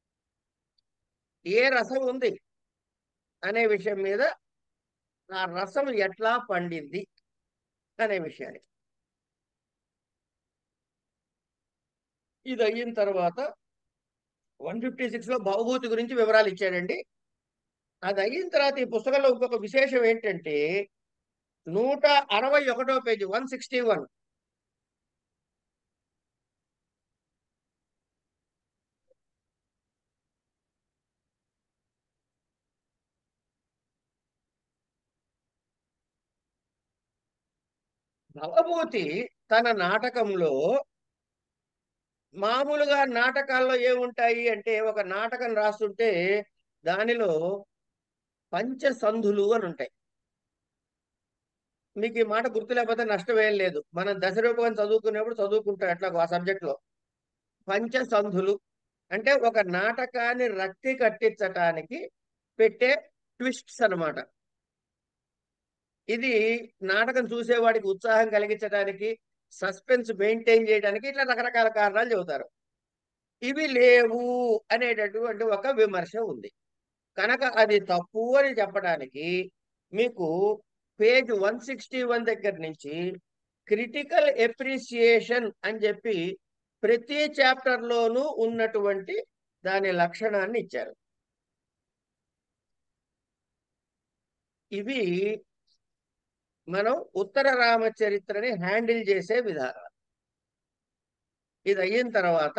ఏ రసం ఉంది అనే విషయం మీద, ఆ రసం ఎట్లా పండింది అనే విషయాన్ని. ఇది అయిన తర్వాత 156 లో భవభూతి గురించి వివరాలు ఇచ్చాడండి. అది అయిన తర్వాత ఈ పుస్తకంలో ఇంకొక విశేషం ఏంటంటే 161వ పేజీ 161 భవభూతి తన నాటకంలో, మామూలుగా నాటకాల్లో ఏముంటాయి అంటే ఒక నాటకం రాస్తుంటే దానిలో పంచసంధులు అని ఉంటాయి. మీకు ఈ మాట గుర్తు లేకపోతే నష్టం ఏం లేదు, మనం దశరూపం చదువుకునేప్పుడు చదువుకుంటాం ఎట్లా ఆ సబ్జెక్ట్ లో. పంచసంధులు అంటే ఒక నాటకాన్ని రక్తి కట్టించటానికి పెట్టే ట్విస్ట్స్ అన్నమాట. ఇది నాటకం చూసేవాడికి ఉత్సాహం కలిగించడానికి, సస్పెన్స్ మెయింటైన్ చేయడానికి ఇట్లా రకరకాల కారణాలు చెబుతారు. ఇవి లేవు అనేటటువంటి ఒక విమర్శ ఉంది. కనుక అది తప్పు అని చెప్పడానికి మీకు పేజ్ 161 దగ్గర నుంచి క్రిటికల్ ఎప్రిసియేషన్ అని చెప్పి ప్రతి చాప్టర్ లోనూ ఉన్నటువంటి దాని లక్షణాన్ని ఇచ్చారు. ఇవి మనం ఉత్తర రామచరిత్రని హ్యాండిల్ చేసే విధానం. ఇది అయిన తర్వాత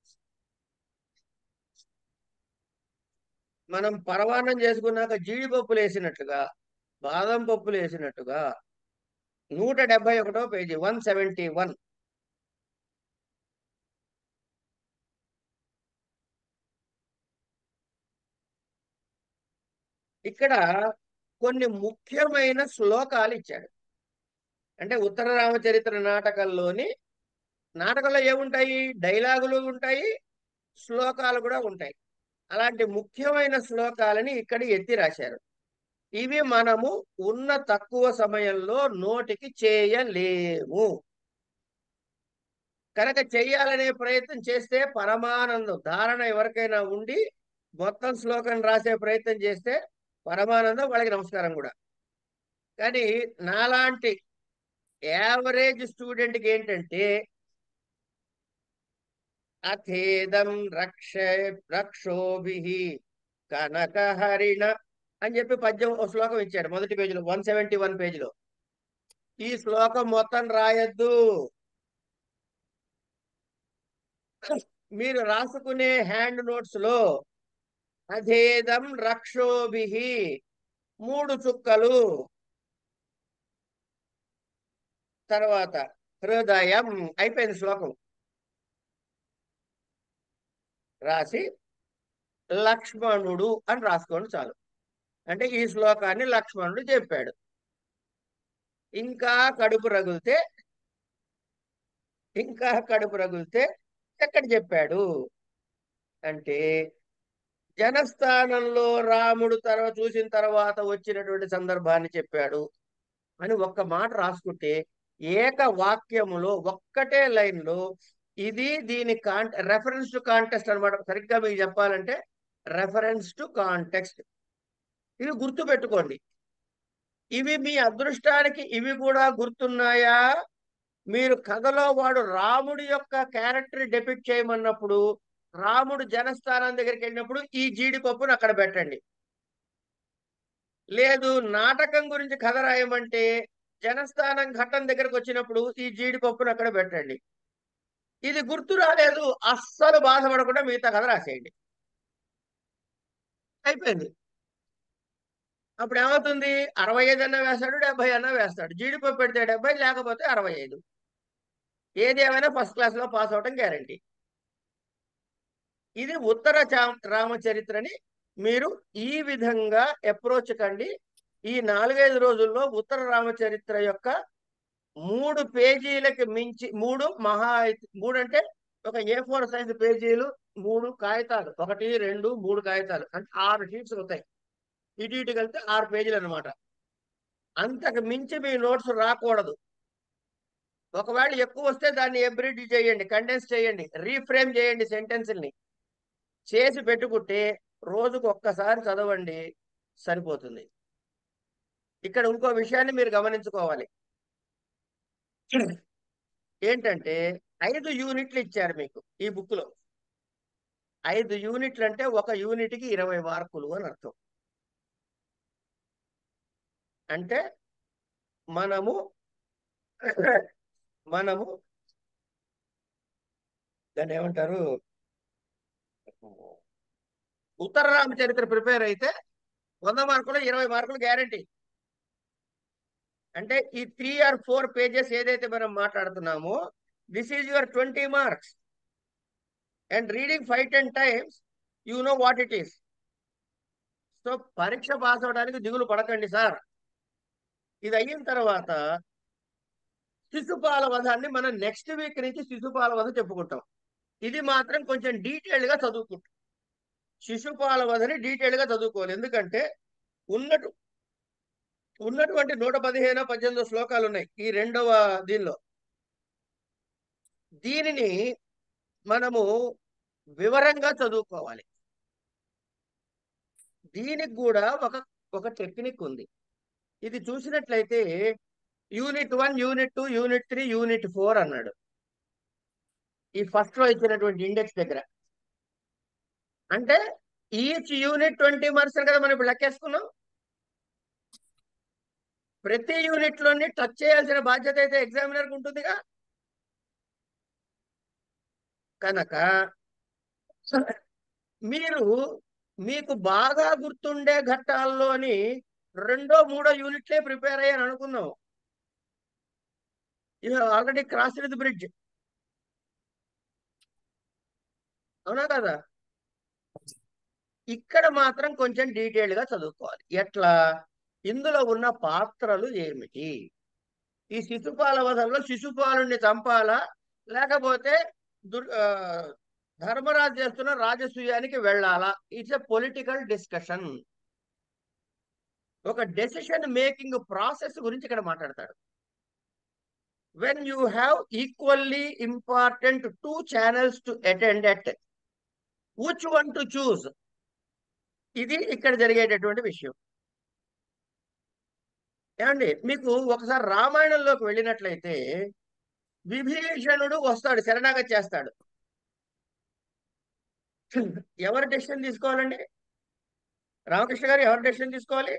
మనం పరవాన్నం చేసుకున్నాక జీడిపప్పులు వేసినట్టుగా, బాదం పప్పులు వేసినట్టుగా 171వ పేజీ 171 ఇక్కడ కొన్ని ముఖ్యమైన శ్లోకాలు ఇచ్చాడు. అంటే ఉత్తర రామచరిత్ర నాటకంలో ఏముంటాయి? డైలాగులు ఉంటాయి, శ్లోకాలు కూడా ఉంటాయి. అలాంటి ముఖ్యమైన శ్లోకాలని ఇక్కడ ఎత్తి రాశారు. ఇవి మనము ఉన్న తక్కువ సమయంలో నోటికి చేయలేము. కనుక చెయ్యాలనే ప్రయత్నం చేస్తే పరమానందం ధారణ ఎవరికైనా ఉండి మొత్తం శ్లోకం రాసే ప్రయత్నం చేస్తే పరమానందం, వాళ్ళకి నమస్కారం కూడా. కానీ నాలాంటి యావరేజ్ స్టూడెంట్కి ఏంటంటే అథేదం రక్షోభి కనకహరిణ అని చెప్పి పద్యం ఒక శ్లోకం ఇచ్చాడు మొదటి పేజీలో 171 పేజీలో. ఈ శ్లోకం మొత్తం రాయొద్దు. మీరు రాసుకునే హ్యాండ్ నోట్స్ లో అధేదం రక్షోభి 3 చుక్కలు, తర్వాత హృదయం. అయిపోయింది శ్లోకం. రాసి లక్ష్మణుడు అని రాసుకోండి చాలు. అంటే ఈ శ్లోకాన్ని లక్ష్మణుడు చెప్పాడు. ఇంకా కడుపు రగులితే ఎక్కడ చెప్పాడు అంటే జనస్థానంలో రాముడు చూసిన తర్వాత వచ్చినటువంటి సందర్భాన్ని చెప్పాడు అని ఒక్క మాట రాసుకుంటే ఏక వాక్యములో ఒక్కటే లైన్ లో ఇది దీని రెఫరెన్స్ టు కాంటెక్స్ట్ అనమాట. సరిగ్గా మీకు చెప్పాలంటే రెఫరెన్స్ టు కాంటెక్స్ట్. ఇవి గుర్తు పెట్టుకోండి. ఇవి మీ అదృష్టానికి ఇవి కూడా గుర్తున్నాయా? మీరు కథలో వాడు రాముడి యొక్క క్యారెక్టర్ డెపిక్ట్ చేయమన్నప్పుడు రాముడు జనస్థానం దగ్గరికి వెళ్ళినప్పుడు ఈ జీడిపప్పును అక్కడ పెట్టండి. లేదు నాటకం గురించి కథ రాయమంటే జనస్థానం ఘట్టం దగ్గరకు వచ్చినప్పుడు ఈ జీడిపప్పును అక్కడ పెట్టండి. ఇది గుర్తు రాలేదు, అస్సలు బాధపడకుండా మిగతా కథ రాసేయండి. అయిపోయింది. అప్పుడు ఏమవుతుంది? 65 అన్నా వేస్తాడు, 70 అన్నా వేస్తాడు. జీడిపప్పు పెడితే 70, లేకపోతే 65. ఏది ఏమైనా ఫస్ట్ క్లాస్ లో పాస్ అవటం గ్యారంటీ. ఇది ఉత్తర రామచరిత్రని మీరు ఈ విధంగా అప్రోచ్ కండి. ఈ 4-5 రోజుల్లో ఉత్తర రామచరిత్ర యొక్క 3 పేజీలకి మించి 3 అంటే ఒక A4 సైజ్ పేజీలు, 3 కాగితాలు, 1, 2, 3 కాగితాలు అంటే 6 షీట్స్ అవుతాయి. ఇటు కలిపితే 6 పేజీలు అనమాట. అంతకు మించి మీ నోట్స్ రాకూడదు. ఒకవేళ ఎక్కువ వస్తే దాన్ని ఎబ్రిడ్ చేయండి, కండెన్స్ చేయండి, రీఫ్రేమ్ చేయండి, సెంటెన్స్ని చేసి పెట్టుకుంటే రోజుకు ఒక్కసారి చదవండి, సరిపోతుంది. ఇక్కడ ఇంకో విషయాన్ని మీరు గమనించుకోవాలి. ఏంటంటే 5 యూనిట్లు ఇచ్చారు మీకు ఈ బుక్ లో. 5 యూనిట్లు అంటే ఒక యూనిట్కి 20 మార్కులు అని అర్థం. అంటే మనము దాన్ని ఏమంటారు, ఉత్తర రామచరిత్ర ప్రిపేర్ అయితే 100 మార్కులు 20 మార్కులు గ్యారంటీ. అంటే ఈ 3 or 4 పేజెస్ ఏదైతే మనం మాట్లాడుతున్నామో this is your 20 marks. And reading 5-10 times you know what it is. So పరీక్ష పాస్ అవడానికి దిగులు పడకండి సార్. ఇది అయిన తర్వాత శిశుపాల వధాన్ని మనం నెక్స్ట్ వీక్ నుంచి శిశుపాల వధ చెప్పుకుంటాం. ఇది మాత్రం కొంచెం డీటెయిల్ గా చదువుకుంటాం. శిశుపాల వధని డీటెయిల్ గా చదువుకోవాలి. ఎందుకంటే ఉన్నటువంటి 115-18 శ్లోకాలు ఉన్నాయి ఈ రెండవ దీనిలో. దీనిని మనము వివరంగా చదువుకోవాలి. దీనికి కూడా ఒక టెక్నిక్ ఉంది. ఇది చూసినట్లయితే యూనిట్ 1, యూనిట్ 2, యూనిట్ 3, యూనిట్ 4 అన్నాడు ఈ ఫస్ట్ లో ఇచ్చినటువంటి ఇండెక్స్ దగ్గర. అంటే ఈచ్ యూనిట్ 20 మార్క్స్ కదా మనం ఇప్పుడు లెక్కేసుకున్నాం. ప్రతి యూనిట్ లోని టచ్ చేయాల్సిన బాధ్యత అయితే ఎగ్జామినర్కి ఉంటుందిగా. కనుక మీకు బాగా గుర్తుండే ఘట్టాల్లోని 2-3 యూనిట్లే ప్రిపేర్ అయ్యాను అనుకుందాం. You have already crossed the bridge. అవునా కదా? ఇక్కడ మాత్రం కొంచెం డీటెయిల్ గా చదువుకోవాలి. ఎట్లా? ఇందులో ఉన్న పాత్రలు ఏమిటి? ఈ శిశుపాల వధంలో శిశుపాలుని చంపాలా, లేకపోతే ధర్మరాజు చేస్తున్న రాజసూయానికి వెళ్ళాలా? It's a political discussion. ఒక డెసిషన్ మేకింగ్ ప్రాసెస్ గురించి ఇక్కడ మాట్లాడతాడు. when you have equally important 2 channels to attend at, which one to choose? ఇది ఇక్కడ జరిగేటటువంటి విషయం. ఏమండి, మీకు ఒకసారి రామాయణంలోకి వెళ్ళినట్లయితే విభీషణుడు వస్తాడు, శరణాగతి చేస్తాడు. ఎవరు డెసిషన్ తీసుకోవాలండి? రామకృష్ణ గారు ఎవరు డెసిషన్ తీసుకోవాలి?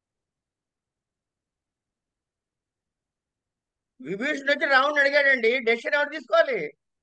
విభీషణుడు వచ్చి రాముడిని అడిగాడండి, డెసిషన్ ఎవరు తీసుకోవాలి?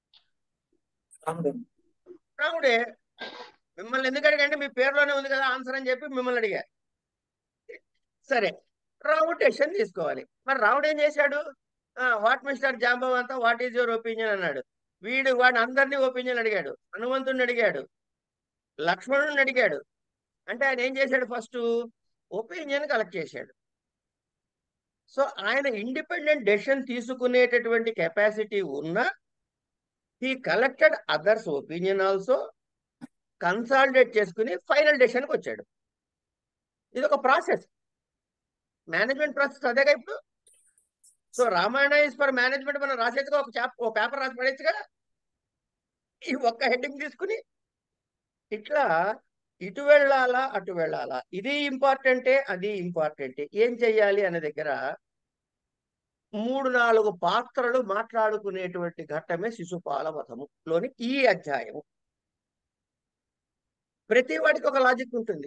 రాముడే. మిమ్మల్ని ఎందుకు అడిగండి? మీ పేరులోనే ఉంది కదా ఆన్సర్ అని చెప్పి మిమ్మల్ని అడిగా. సరే, రాముడు డెసిషన్ తీసుకోవాలి. మరి రాముడు ఏం చేశాడు? What mister Jambavanta, what is your opinion అన్నాడు. వాడిని అందరినీ ఒపీనియన్ అడిగాడు. హనుమంతుడిని అడిగాడు, లక్ష్మణుడిని అడిగాడు. అంటే ఆయన ఏం చేశాడు? ఫస్ట్ ఒపీనియన్ కలెక్ట్ చేశాడు. సో ఆయన ఇండిపెండెంట్ డెసిషన్ తీసుకునేటటువంటి కెపాసిటీ ఉన్నా he collected others opinion also, consolidate చేసుకుని ఫైనల్ డెసిషన్కి వచ్చాడు. ఇది ఒక ప్రాసెస్, మేనేజ్మెంట్ ప్రాసెస్ అదేగా ఇప్పుడు. So Ramayana is for management మనం రాసేట్టుగా ఒక పేపర్ రాసి పడేచ్చుగా, ఈ ఒక్క హెడ్డింగ్ తీసుకుని. ఇట్లా ఇటు వెళ్ళాలా అటు వెళ్ళాలా, ఇది ఇంపార్టెంటే అది ఇంపార్టెంటే, ఏం చెయ్యాలి అనే దగ్గర 3-4 పాత్రలు మాట్లాడుకునేటువంటి ఘట్టమే శిశుపాల వధములోని ఈ అధ్యాయము. ప్రతి వాటికి ఒక లాజిక్ ఉంటుంది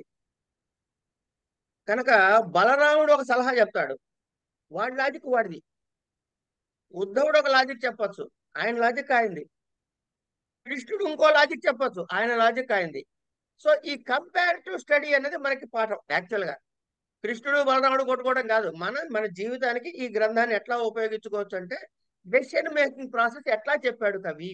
కనుక బలరాముడు ఒక సలహా చెప్తాడు, వాడి లాజిక్ వాడిది. ఉద్ధవుడు ఒక లాజిక్ చెప్పొచ్చు, ఆయన లాజిక్ అయింది. కృష్ణుడు ఇంకో లాజిక్ చెప్పొచ్చు, ఆయన లాజిక్ అయింది. సో ఈ కంపారిటివ్ స్టడీ అనేది మనకి పాఠం. యాక్చువల్గా కృష్ణుడు బలరాముడు కొట్టుకోవడం కాదు, మన జీవితానికి ఈ గ్రంథాన్ని ఎట్లా ఉపయోగించుకోవచ్చు అంటే డెసిషన్ మేకింగ్ ప్రాసెస్ ఎట్లా చెప్పాడు కవి.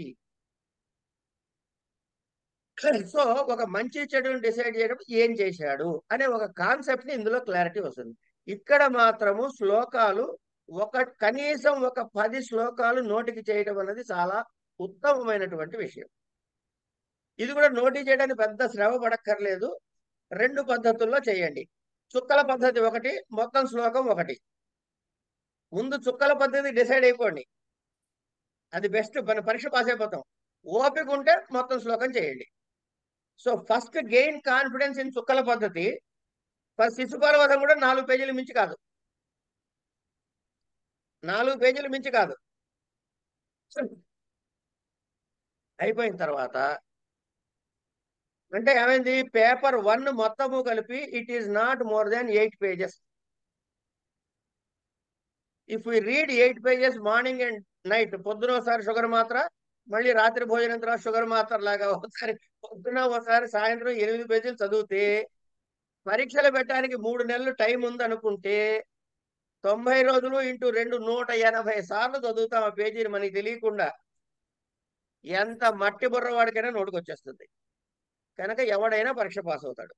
సో ఒక మంచి చెడుని డిసైడ్ చేయడం ఏం చేశాడు అనే ఒక కాన్సెప్ట్ ని ఇందులో క్లారిటీ వస్తుంది. ఇక్కడ మాత్రము శ్లోకాలు కనీసం ఒక 10 శ్లోకాలు నోటికి చేయడం అనేది చాలా ఉత్తమమైనటువంటి విషయం. ఇది కూడా నోటి చేయడానికి పెద్ద శ్రమ పడక్కర్లేదు. 2 పద్ధతుల్లో చేయండి. చుక్కల పద్ధతి ఒకటి, మొత్తం శ్లోకం ఒకటి. ముందు చుక్కల పద్ధతి డిసైడ్ అయిపోండి, అది బెస్ట్. మన పరీక్ష పాస్ అయిపోతాం. ఓపిక ఉంటే మొత్తం శ్లోకం చేయండి. So first gain confidence in చుక్కల పద్ధతి. శిశుపాల వధం కూడా 4 పేజీలు మించి కాదు, 4 పేజీలు మించి కాదు. అయిపోయిన తర్వాత అంటే ఏమైంది, పేపర్ 1 మొత్తము కలిపి it is not more than 8 pages. If we read 8 pages morning and night, పొద్దున ఒకసారి షుగర్ మాత్ర, మళ్ళీ రాత్రి భోజనం తర్వాత షుగర్ మాత్ర లాగా ఒకసారి పొద్దున ఒకసారి సాయంత్రం 8 పేజీలు చదివితే పరీక్షలు పెట్టడానికి 3 నెలలు టైం ఉందనుకుంటే 90 రోజులు ఇంటూ 2 180 సార్లు చదువుతాం ఆ పేజీని మనకి తెలియకుండా. ఎంత మట్టి బుర్రవాడికైనా నోటికి వచ్చేస్తుంది. కనుక ఎవడైనా పరీక్ష పాస్ అవుతాడు,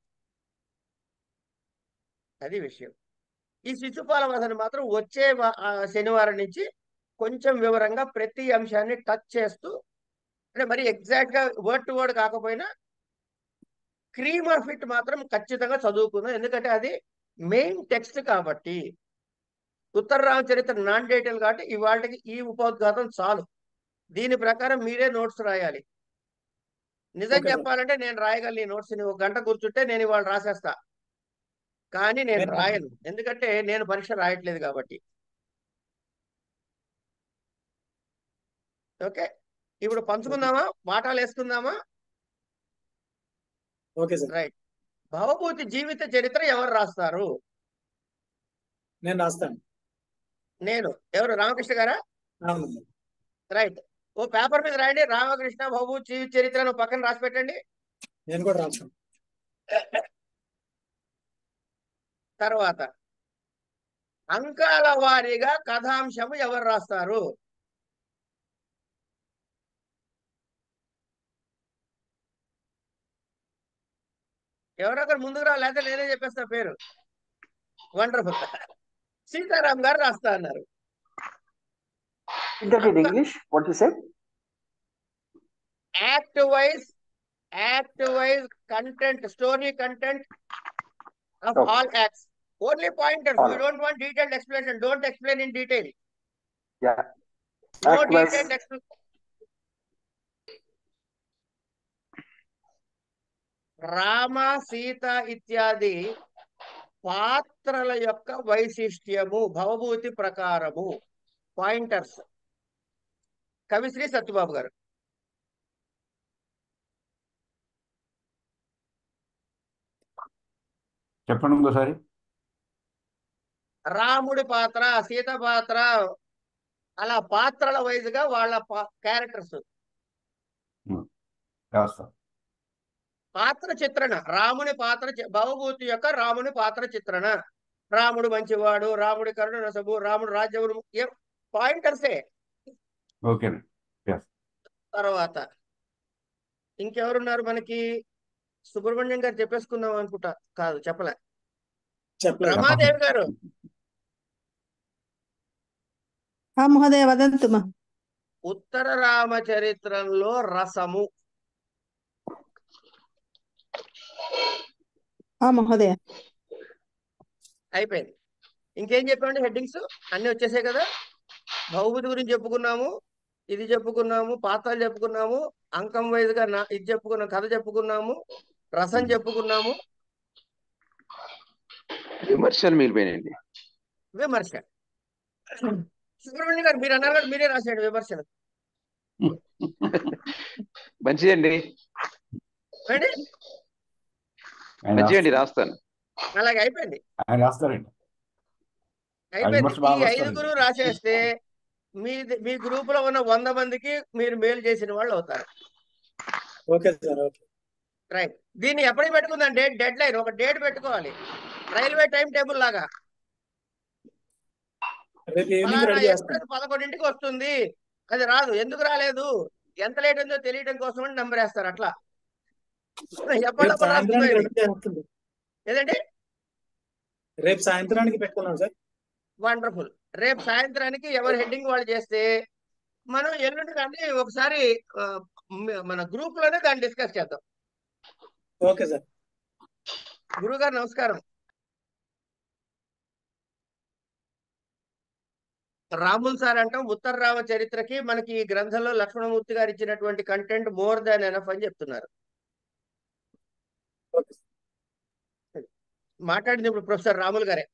అది విషయం. ఈ శిశుపాల వధను మాత్రం వచ్చే శనివారం నుంచి కొంచెం వివరంగా ప్రతి అంశాన్ని టచ్ చేస్తూ, అంటే మరి ఎగ్జాక్ట్ గా వర్డ్ టు వర్డ్ కాకపోయినా క్రీమ్ ఆఫ్ ఇట్ మాత్రం ఖచ్చితంగా చదువుకుందాం. ఎందుకంటే అది మెయిన్ టెక్స్ట్ కాబట్టి. ఉత్తర రామచరిత్ర నాన్ డీటెయిల్ కాబట్టి ఇవాళకి ఈ ఉపోద్ఘాతం చాలు. దీని ప్రకారం మీరే నోట్స్ రాయాలి. నిజం చెప్పాలంటే నేను రాయగలను ఈ నోట్స్ ని. 1 గంట కూర్చుంటే నేను ఇవాళ రాసేస్తా, కానీ నేను రాయను, ఎందుకంటే నేను పరీక్ష రాయట్లేదు కాబట్టి. ఓకే, ఇప్పుడు పంచుకుందామా, వాటాలు వేసుకుందామా?
Okay sir,
right. భవభూతి జీవిత చరిత్ర ఎవరు రాస్తారు?
నేను రాస్తాను.
నేను. ఎవరు? రామకృష్ణ గారా?
అవును.
రైట్. ఓ పేపర్ మీద రాయండి, రామకృష్ణ భవభూతి జీవిత చరిత్రను పక్కన రాసి పెట్టండి.
నేను కూడా రాస్తాను.
తర్వాత అంకాల వారీగా కథాంశము ఎవరు రాస్తారు? ఎవరొకరు ముందుకు రా, లేకపోతే నేనే చెప్పేస్తా పేరు. వండర్ఫుల్. సీతారాం గారు రాస్తా అన్నారు.
Is that in English? What you said?
Act wise content, story content of
Okay.
all acts. Only pointers.
All
We
right.
don't want detailed explanation. Don't explain in detail.
Yeah.
No
Act wise.
detailed explanation. Rama, Sita ఇత్యాది పాత్రల యొక్క వైశిష్ట్యము భవభూతి ప్రకారము. Pointers. Kavisri Satyababu గారు.
చెప్పండి ఇంకోసారి.
రాముడి పాత్ర, సీత పాత్ర, అలా పాత్రల వైజ్గా వాళ్ళ క్యారెక్టర్స్.
రాస్తా.
పాత్ర చిత్రణ, రాముని పాత్ర భవభూతి యొక్క రాముని పాత్ర చిత్రణ. రాముడు మంచివాడు, రాముడి కరుణ రసము, రాముడు రాజ్యమును, ఏం పాయింటర్సే.
ఓకే.
తర్వాత ఇంకెవరున్నారు మనకి? సుబ్రహ్మణ్యం గారు చెప్పేసుకుందాం అనుకుంటా. కాదు, చెప్పలే.
చెప్పలేదు.
రమాదేవి గారు.
మహోదయ వదంతు
ఉత్తర రామచరిత్రంలో రసము.
మహోదయ.
అయిపోయింది. ఇంకేం చెప్పామండి? హెడ్డింగ్స్ అన్ని వచ్చేసాయి కదా. బహుమతి గురించి చెప్పుకున్నాము, ఇది చెప్పుకున్నాము, పాత్రలు చెప్పుకున్నాము, అంకం వైజ్గా ఇది చెప్పుకున్నాం, కథ చెప్పుకున్నాము, రసం చెప్పుకున్నాము,
విమర్శలు మిగిలిపోయినాయండి.
విమర్శ. సుబ్రహ్మణ్యం గారు మీరు అన్నారు కదా, మీరే రాశాడు విమర్శలు.
మంచిదండి,
ఏంటి?
మంచిదండి, రాస్తాను.
అలాగే అయిపోయింది.
ఆయన రాస్తారండి.
అయిపోయింది.
విమర్శ బాగా
ఈ
వస్తారండి.
5గురు రాసేస్తే మీ గ్రూప్ లో ఉన్న 100 మందికి మీరు మేలు చేసిన వాళ్ళు అవుతారు.
Okay sir. ఓకే.
రైట్. దీన్ని ఎప్పటికి పెట్టుకుందంటే డెడ్ లైన్, ఒక డేట్ పెట్టుకోవాలి, రైల్వే టైం టేబుల్ లాగా.
రేపు ఈవినింగ్
ఫలానా
రెడీ చేస్తాను.
ఎక్స్ప్రెస్ 11ంటికి వస్తుంది, అది రాదు, ఎందుకు రాలేదు, ఎంత లేట్ ఉందో తెలియడం కోసం అని నంబర్ వేస్తారు. అట్లా
రేపు
ఎప్పటికప్పుడు
సాయంత్రానికి
రాస్తుంది.
రెడీ చేస్తుంది.
ఏదండి?
రేపు సాయంత్రానికి పెట్టుకున్నాం సార్.
వండర్ఫుల్. రేపు సాయంత్రానికి ఎవరి హెడ్డింగ్ వాళ్ళు చేస్తే మనం ఎల్లుండి కానీ ఒకసారి మన గ్రూప్ లోనే దాన్ని డిస్కస్ చేద్దాం.
Okay sir.
గురుగారు నమస్కారం. రాముల్ సార్ అంటాం. ఉత్తర రామ చరిత్రకి మనకి ఈ గ్రంథంలో లక్ష్మణమూర్తి గారు ఇచ్చినటువంటి కంటెంట్ మోర్ దాన్ ఎనఫ్ అని చెప్తున్నారు.
Okay sir.
మాట్లాడింది ఇప్పుడు ప్రొఫెసర్ రాముల్ గారే.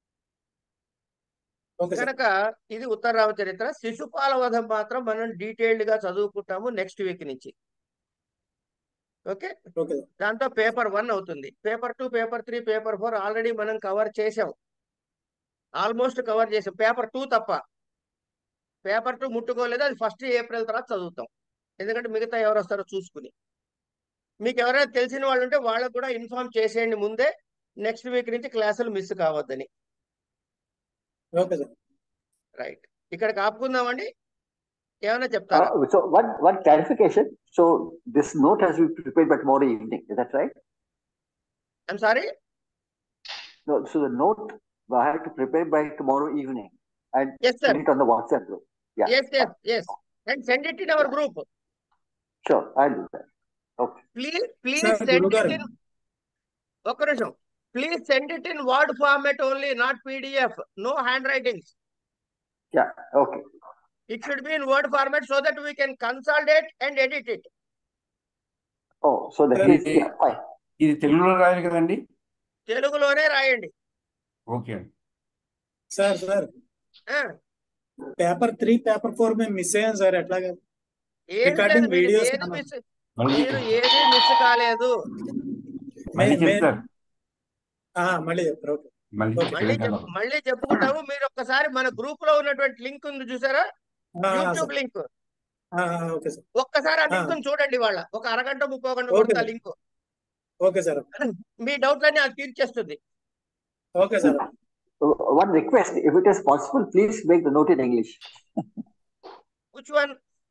Okay sir.
కనుక ఇది ఉత్తర రామ చరిత్ర. శిశుపాల వధం మాత్రం మనం డీటెయిల్డ్ గా చదువుకుంటాము నెక్స్ట్ వీక్ నుంచి. ఓకే.
Okay sir.
దాంతో పేపర్ 1 అవుతుంది. పేపర్ 2, పేపర్ 3, పేపర్ 4 ఆల్రెడీ మనం కవర్ చేసాం, ఆల్మోస్ట్ కవర్ చేసాం. పేపర్ 2 తప్ప. పేపర్ 2 ముట్టుకోలేదు, అది 1 ఏప్రిల్ తర్వాత చదువుతాం. ఎందుకంటే మిగతా ఎవరు వస్తారో చూసుకుని. మీకు ఎవరైనా తెలిసిన వాళ్ళు ఉంటే వాళ్ళకు కూడా ఇన్ఫార్మ్ చేసేయండి ముందే, నెక్స్ట్ వీక్ నుంచి క్లాసులు మిస్ కావద్దని.
Okay sir.
రైట్. ఇక్కడికి ఆపుకుందామండి. ఏమైనా చెప్తారా?
So one clarification. So this note has to be prepared by tomorrow evening. Is that right?
I'm sorry.
No. So the note I have to prepare by tomorrow evening and
Yes, sir.
put it on the WhatsApp group. Yeah.
Yes. And send it in our group.
Sure, I'll do that. Okay.
Please
Sir,
send
Gurugaru.
it in. ఒక్క నిమిషం. Please send it in Word format only, not PDF. No handwritings.
Yeah. Okay.
It should be in Word format so that we can consolidate and edit it.
Oh, so that
Sir,
is, yeah, fine.
ఇది తెలుగులో రాయాలి కదండి.
తెలుగులోనే రాయండి.
Okay అండి.
Sir
ఆ,
paper 3 paper 4 మేము miss అయ్యాం సార్. ఎట్లాగా?
ఏమీ
రికార్డింగ్
లేదు, మీరు
వీడియోస్
ఏది మిస్
మళ్ళీ
కాలేదు.
మళ్ళీ చెప్తారు.
మళ్ళీ చెప్తారు. ఓకే.
మళ్ళీ
మళ్ళీ చెప్పుకుంటాము. మీరు ఒక్కసారి మన గ్రూప్ లో ఉన్నటువంటి లింక్ ఉంది చూసారా, యూట్యూబ్ లింక్,
ఓకే సార్.
ఒక్కసారి ఆ లింక్ చూడండి. వాళ్ళ ఒక అరగంట 30 గంట
ఓకే.
కొడుతా లింక్.
Okay sir.
మీ డౌట్లన్నీ అది తీర్చేస్తుంది.
Okay sir.
One request, if it is possible, please make the note in English.
Which one?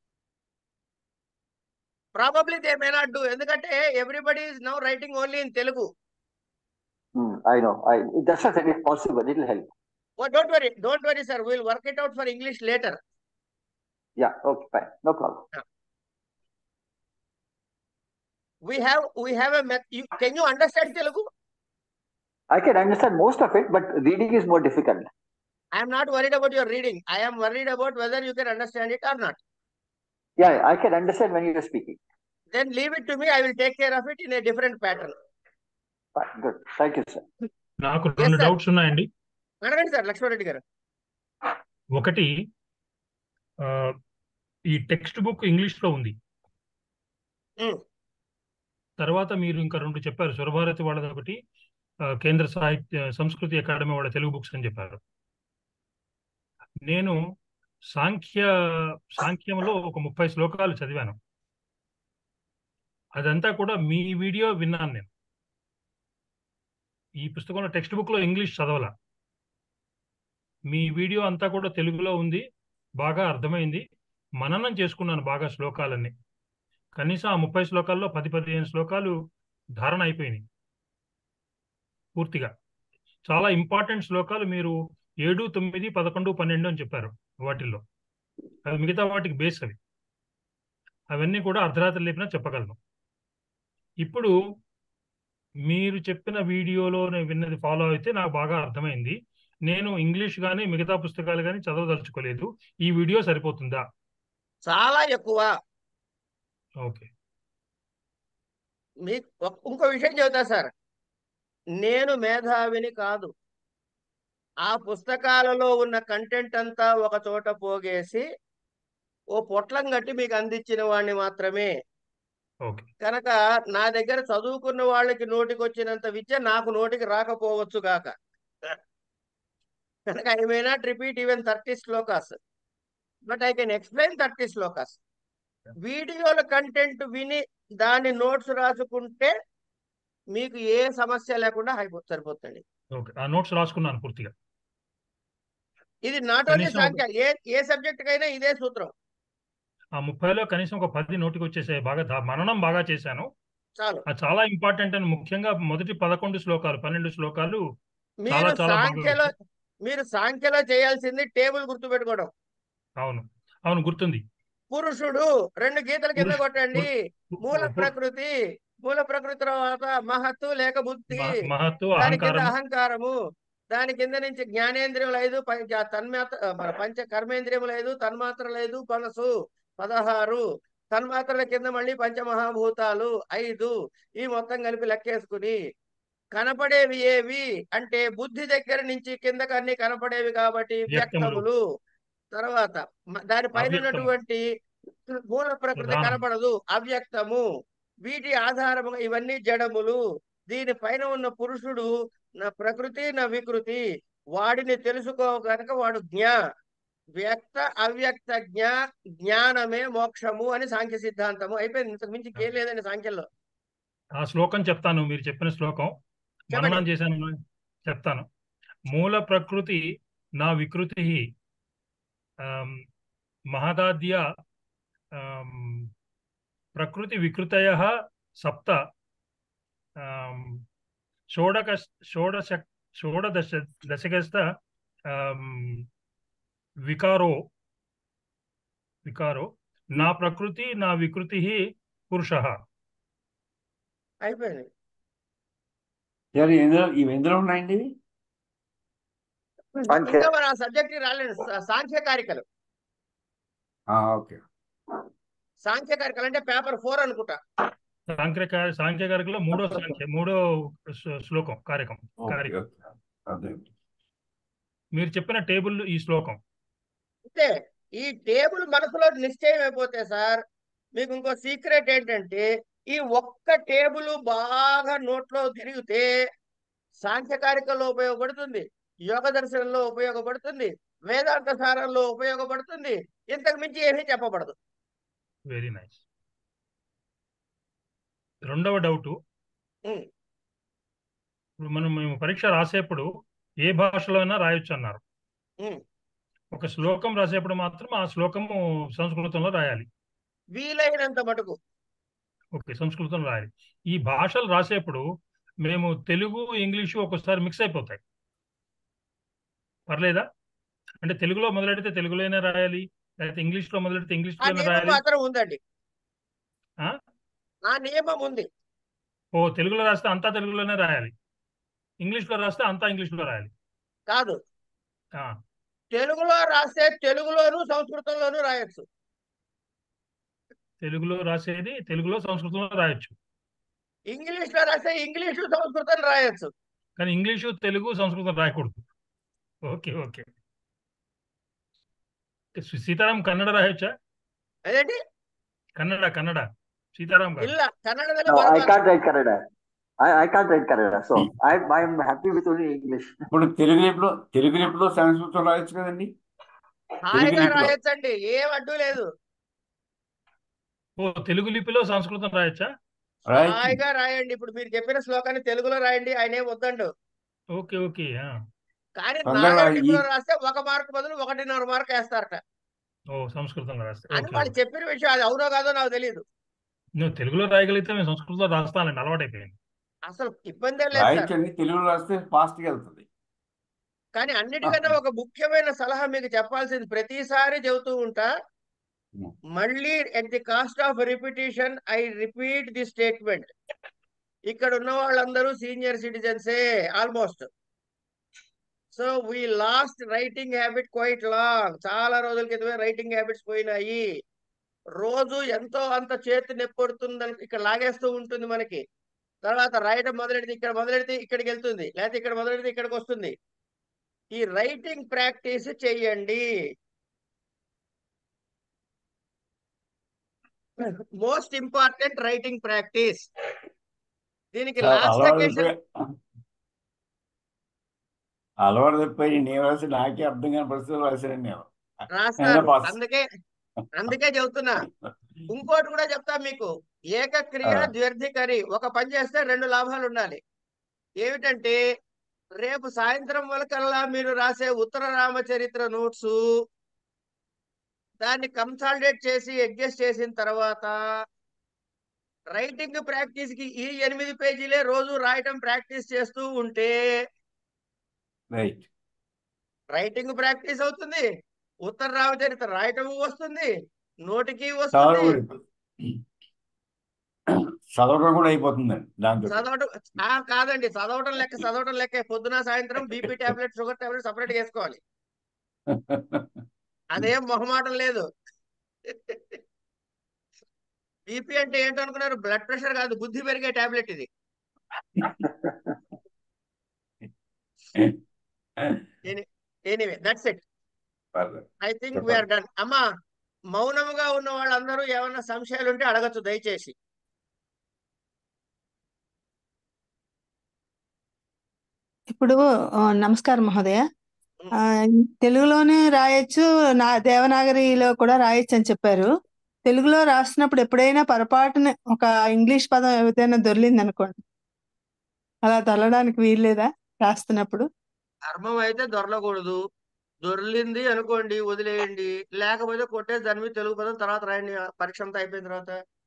Probably they may not do. ఎందుకంటే everybody is now writing only in Telugu.
I know. That's not if possible. It will help.
Oh, don't worry, sir. We'll work it out for English later.
Yeah. Okay. Fine. No problem.
We have a can you understand Telugu?
I can understand most of it, but reading is more difficult.
I am not worried about your reading. I am worried about whether you can understand it or not.
Yeah, I can understand when you are speaking.
Then leave it to me. I will take care of it in a different pattern.
Fine. Good. Thank you, sir.
నాకు
Yes,
2
sir.
Doubts ఉన్నాయండి.
అడగండి sir Lakshmana Reddy గారు.
ఒకటి, ఈ text book English లో ఉంది. తర్వాత మీరు ఇంకా 2 చెప్పారు. స్వరభారతి వాళ్ళది ఒకటి, కేంద్ర సంస్కృతి అకాడమీ వాళ్ళ తెలుగు బుక్స్ అని చెప్పారు. నేను సాంఖ్యంలో ఒక 30 శ్లోకాలు చదివాను. అదంతా కూడా మీ వీడియో విన్నాను నేను. ఈ పుస్తకంలో టెక్స్ట్ బుక్ లో ఇంగ్లీష్ చదవాల. మీ వీడియో అంతా కూడా తెలుగులో ఉంది, బాగా అర్థమైంది, మననం చేసుకున్నాను బాగా శ్లోకాలన్నీ. కనీసం ఆ 30 శ్లోకాల్లో 10-15 శ్లోకాలు ధారణ అయిపోయినాయి పూర్తిగా. చాలా ఇంపార్టెంట్ శ్లోకాలు మీరు 7, 9, 11, 12 అని చెప్పారు వాటిల్లో. అవి మిగతా వాటికి బేస్ అవి. అవన్నీ కూడా అర్ధరాత్రి లేపినా చెప్పగలను. ఇప్పుడు మీరు చెప్పిన వీడియోలో నేను విన్నది ఫాలో అయితే నాకు బాగా అర్థమైంది. నేను ఇంగ్లీష్ కానీ మిగతా పుస్తకాలు కానీ చదవదలుచుకోలేదు. ఈ వీడియో సరిపోతుందా?
చాలా ఎక్కువ.
ఓకే.
మీకు ఇంకో విషయం చెబుతా సార్, నేను మేధావిని కాదు. ఆ పుస్తకాలలో ఉన్న కంటెంట్ అంతా ఒక చోట పోగేసి ఓ పొట్లం కట్టి మీకు అందించిన వాడిని మాత్రమే.
ఓకే.
కనుక నా దగ్గర చదువుకున్న వాళ్ళకి నోటికి వచ్చినంత విద్య నాకు నోటికి రాకపోవచ్చు గాక. కనుక I may not repeat even 30 shlokas, but I can explain 30 shlokas. వీడియోల కంటెంట్ విని దాని నోట్స్ రాసుకుంటే మీకు ఏ సమస్య లేకుండా సరిపోతుంది.
ఓకే. ఆ నోట్స్ రాసుకున్నాను పూర్తిగా.
ఇది నాట్ ఓన్లీ
కనీసం
సాంఖ్య, ఏ సబ్జెక్ట్ కైనా ఇదే సూత్రం.
ఆ 30లో కనీసం ఒక 10 నోటికి వచ్చేసాయి. బాగా మననం బాగా చేశాను.
చాలు.
అది చాలా ఇంపార్టెంట్ అని, ముఖ్యంగా మొదటి 11 శ్లోకాలు 12 శ్లోకాలు చాలా
మీరు
చాలా బాగా
సాంఖ్యలో
వచ్చాయి.
మీరు సాంఖ్యలో చేయాల్సింది టేబుల్ గుర్తుపెట్టుకోవడం.
అవును, అవును, గుర్తుంది.
పురుషుడు 2 గీతల కింద కొట్టండి. మూల ప్రకృతి, మూల ప్రకృతి తర్వాత మహత్తు లేక బుద్ధి,
మహత్తు,
దాని కింద
అహంకారము,
అహంకారము, దాని కింద నుంచి జ్ఞానేంద్రియములు 5, పంచ కర్మేంద్రియములు 5, తన్మాత్రలు 5, మనసు 16, తన్మాత్రల కింద మళ్ళీ పంచమహాభూతాలు 5. ఈ మొత్తం కలిపి లెక్కేసుకుని కనపడేవి ఏవి అంటే బుద్ధి దగ్గర నుంచి కిందకి అన్ని కనపడేవి కాబట్టి వ్యక్తములు. తర్వాత దాని పైన ఉన్నటువంటి మూల ప్రకృతి కనపడదు, అవ్యక్తము. వీటి ఆధారముగా ఇవన్నీ జడములు. దీనిపైన ఉన్న పురుషుడు నా ప్రకృతి నా వికృతి. వాడిని తెలుసుకో కనుక వాడు వ్యక్త అవ్యక్త జ్ఞానమే మోక్షము అని సాంఖ్య సిద్ధాంతము అయిపోయింది. ఇంతకు మించి ఏం లేదండి సాంఖ్యంలో.
ఆ శ్లోకం చెప్తాను, మీరు చెప్పిన శ్లోకం మననం చేశాను, చెప్తాను. మూల ప్రకృతి నా వికృతి మహదాద్య ప్రకృతి వికృతయః సప్త షోడశ వికారో నా ప్రకృతి నా వికృతి పురుషః.
అయిపోయింది.
ఇవి ఎందులో ఉన్నాయండి?
ఇంకా మన ఆ సబ్జెక్ట్ రాలేదు. సాంఖ్యకారికలు.
ఓకే.
సాంఖ్యకారికలు అంటే పేపర్ 4 అనుకుంటా.
సాంఖ్యకారికలో మూడో శ్లోకం కారికం. మీరు చెప్పిన టేబుల్ ఈ శ్లోకం.
అంటే ఈ టేబుల్ మనసులో నిశ్చయం అయిపోతే సార్, మీకు ఇంకో సీక్రెట్ ఏంటంటే ఈ ఒక్క టేబుల్ బాగా నోట్లో తిరిగితే సాంఖ్యకారికల్లో ఉపయోగపడుతుంది, యోగ దర్శనంలో ఉపయోగపడుతుంది, వేదాంత సారంలో ఉపయోగపడుతుంది. ఇంతకు మించి ఏమీ చెప్పబడదు.
Very nice. రెండవ డౌటు, ఇప్పుడు మేము పరీక్ష రాసేప్పుడు ఏ భాషలో అయినా రాయొచ్చు అన్నారు. ఒక శ్లోకం రాసేప్పుడు మాత్రం ఆ శ్లోకము సంస్కృతంలో రాయాలి,
వీలైనంత మటుకు.
ఓకే, సంస్కృతంలో రాయాలి. ఈ భాషలు రాసేప్పుడు మేము తెలుగు ఇంగ్లీషు ఒక్కోసారి మిక్స్ అయిపోతాయి, పర్లేదా? అంటే తెలుగులో మొదలెడితే తెలుగులోనే రాయాలి, లేకపోతే ఇంగ్లీష్లో మొదలెడితే ఇంగ్లీష్లోనే రాయాలి?
మాత్రం ఉందండి, ఆ నియమం ఉంది.
ఓ, తెలుగులో రాస్తే అంతా తెలుగులోనే రాయాలి, ఇంగ్లీష్లో రాస్తే అంతా ఇంగ్లీష్లో రాయాలి?
కాదు, తెలుగులో రాస్తే తెలుగులోను సంస్కృతంలోనూ రాయొచ్చు.
తెలుగులో రాసేది తెలుగులో సంస్కృతంలో రాయొచ్చు,
ఇంగ్లీష్ లో రాస్తే ఇంగ్లీషు సంస్కృతం రాయొచ్చు,
కానీ ఇంగ్లీషు తెలుగు సంస్కృతం రాయకూడదు. Okay okay. సీతారాం కన్నడ రాయొచ్చా?
అదేంటి
కన్నడ సీతారాం గారు?
ಇಲ್ಲ ಕನ್ನಡದಲ್ಲಿ
No, I can't write Kannada. I can't write Kannada, so I'm happy with only English.
ఇప్పుడు తెలుగు లిపిలో సంస్కృతం రాయొచ్చు కదండి?
హాయిగా రాయొచ్చండి, ఏం అడ్డు లేదు.
ఓ, తెలుగు లిపిలో సంస్కృతం రాయొచ్చా?
హాయిగా రాయండి. ఇప్పుడు మీరు చెప్పిన శ్లోకాన్ని తెలుగులో రాయండి, ఆయన ఏం వద్దండు.
Okay okay.
కానీ
తొందరగా ఈ
నాగరికతలో రాస్తే 1 మార్క్ బదులు 1.5 మార్క్ వేస్తారట
ఓ సంస్కృతంలో రాస్తే
అని
ఓకే
వాళ్ళు
ఓకే.
చెప్పిన విషయం. అది అవునో కాదో నాకు తెలియదు.
నువ్వు తెలుగులో రాయగలిగితే మేము సంస్కృతంలో రాస్తానండి, అలవాటైపోయింది.
అసలు ఇబ్బందే లేదు సార్.
రాయించండి, తెలుగులో రాస్తే ఫాస్ట్గా వెళ్తుంది.
కానీ అన్నిటికన్నా ఒక ముఖ్యమైన సలహా మీకు చెప్పాల్సింది, ప్రతిసారి చెబుతూ ఉంటా, మళ్ళీ at the cost of repetition I repeat the statement. ఇక్కడ ఉన్న వాళ్ళందరూ సీనియర్ సిటిజన్సే almost. So we lost writing habit quite long. చాలా రోజుల క్రితమే రైటింగ్ హ్యాబిట్స్ పోయినాయి. రోజు ఎంతో అంత చేతి నొప్పొడుతుందని ఇక్కడ లాగేస్తూ ఉంటుంది మనకి. తర్వాత రాయడం మొదలెడితే ఇక్కడ మొదలెడితే ఇక్కడికి వెళ్తుంది, లేకపోతే ఇక్కడ మొదలెడితే ఇక్కడికి వస్తుంది. ఈ రైటింగ్ ప్రాక్టీస్ చెయ్యండి. Most important writing practice. దీనికి లాస్ట్ అకేషన్
అలవాటు తప్పిపోయి నేను రాసి నాకే అర్థం కాని పరిస్థితులు రాశానండి నేను.
రాస్తారు.
పాస్.
అందుకే చెబుతున్నా. ఇంకోటి కూడా చెప్తా మీకు, ఏకక్రియ ద్వ్యర్థికరి. ఒక పని చేస్తే 2 లాభాలు ఉండాలి. ఏమిటంటే రేపు సాయంత్రం వరకల్లా మీరు రాసే ఉత్తర రామచరిత్ర నోట్స్ దాన్ని కన్సాలిడేట్ చేసి అడ్జస్ట్ చేసిన తర్వాత రైటింగ్ ప్రాక్టీస్ కి ఈ 8 పేజీలే రోజు రాయటం ప్రాక్టీస్ చేస్తూ ఉంటే
రైట్.
రైటింగ్ ప్రాక్టీస్ అవుతుంది, ఉత్తర రామచరిత్ర రాయటం వస్తుంది, నోటికి వస్తుంది,
చదవడం కూడా అయిపోతుందండి దాంతో.
చదవటం కాదండి, చదవటం లెక్క పొద్దున సాయంత్రం BP tablet, sugar tablet separate చేసుకోవాలి. అదేం మొహమాటం లేదు. బీపీ అంటే ఏంటనుకున్నారు? బ్లడ్ ప్రెషర్ కాదు, బుద్ధి పెరిగే టాబ్లెట్ ఇది. Anyway that's it. I think we're done. అమ్మా, మౌనముగా ఉన్న వాళ్ళందరూ ఏమన్నా సంశయాలు ఉంటే అడగచ్చు దయచేసి.
ఇప్పుడు నమస్కారం మహోదయ. తెలుగులోనే రాయొచ్చు, దేవనాగరిలో కూడా రాయొచ్చు అని చెప్పారు. తెలుగులో రాస్తున్నప్పుడు ఎప్పుడైనా పొరపాటున ఒక ఇంగ్లీష్ పదం ఏదైనా దొర్లింది అనుకోండి, అలా దొరలడానికి వీల్లేదా రాస్తున్నప్పుడు?
ధర్మం అయితే దొరలకూడదు. దొర్లింది అనుకోండి వదిలేయండి, లేకపోతే కొట్టేసి దాని మీద తెలుగు పదం తర్వాత రాయండి, పరీక్ష అంతా అయిపోయిన తర్వాత.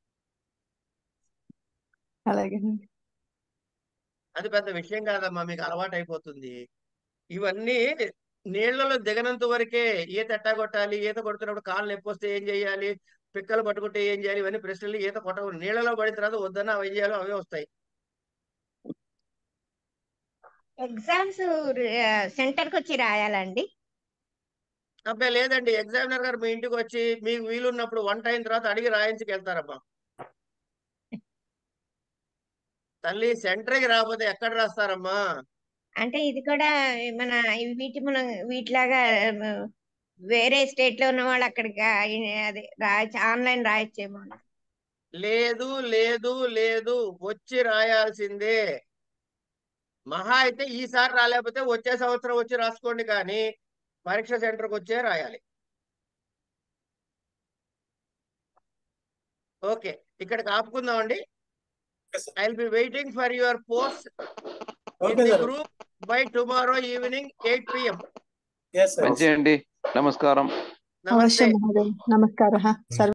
అలాగేనండి.
అది పెద్ద విషయం కాదమ్మా, మీకు అలవాటు అయిపోతుంది. ఇవన్నీ నీళ్లలో దిగనంత వరకే. ఈత ఎట్టా కొట్టాలి, ఈత కొడుతున్నప్పుడు కాళ్ళు నొప్పి వస్తే ఏం చేయాలి, పిక్కలు పట్టుకుంటే ఏం చేయాలి, ఇవన్నీ ప్రశ్నలు. ఈత కొట్టకూడదు. నీళ్లలో పడిన తర్వాత వద్దన్న అవి చేయాలో అవే వస్తాయి.
ఎగ్జామ్స్ సెంటర్ కి వచ్చి రాయాలండి?
అబ్బాయి లేదండి, ఎగ్జామినర్ గారు మీ ఇంటికి వచ్చి మీకు వీలున్నప్పుడు 1 అయిన తర్వాత అడిగి రాయించుకెళ్తారమ్మా. తల్లి సెంటర్కి రాకపోతే ఎక్కడ రాస్తారమ్మా?
అంటే ఇది కూడా మన వీటిలాగా వేరే స్టేట్ లో ఉన్న వాళ్ళు అక్కడికి అదే రాయచ్చు, ఆన్లైన్ రాయొచ్చేమో.
లేదు లేదు లేదు, వచ్చి రాయాల్సిందే. మహా అయితే ఈసారి రాలేకపోతే వచ్చే సంవత్సరం వచ్చి రాసుకోండి, కానీ పరీక్ష సెంటర్కి వచ్చే రాయాలి. ఓకే, ఇక్కడికి ఆపుకుందామండి. I will be waiting for your post in the group by tomorrow evening 8 PM.
మంచిదండి. నమస్కారం.
నమస్తే.
అవశ్యం మహోదయ. నమస్కారः.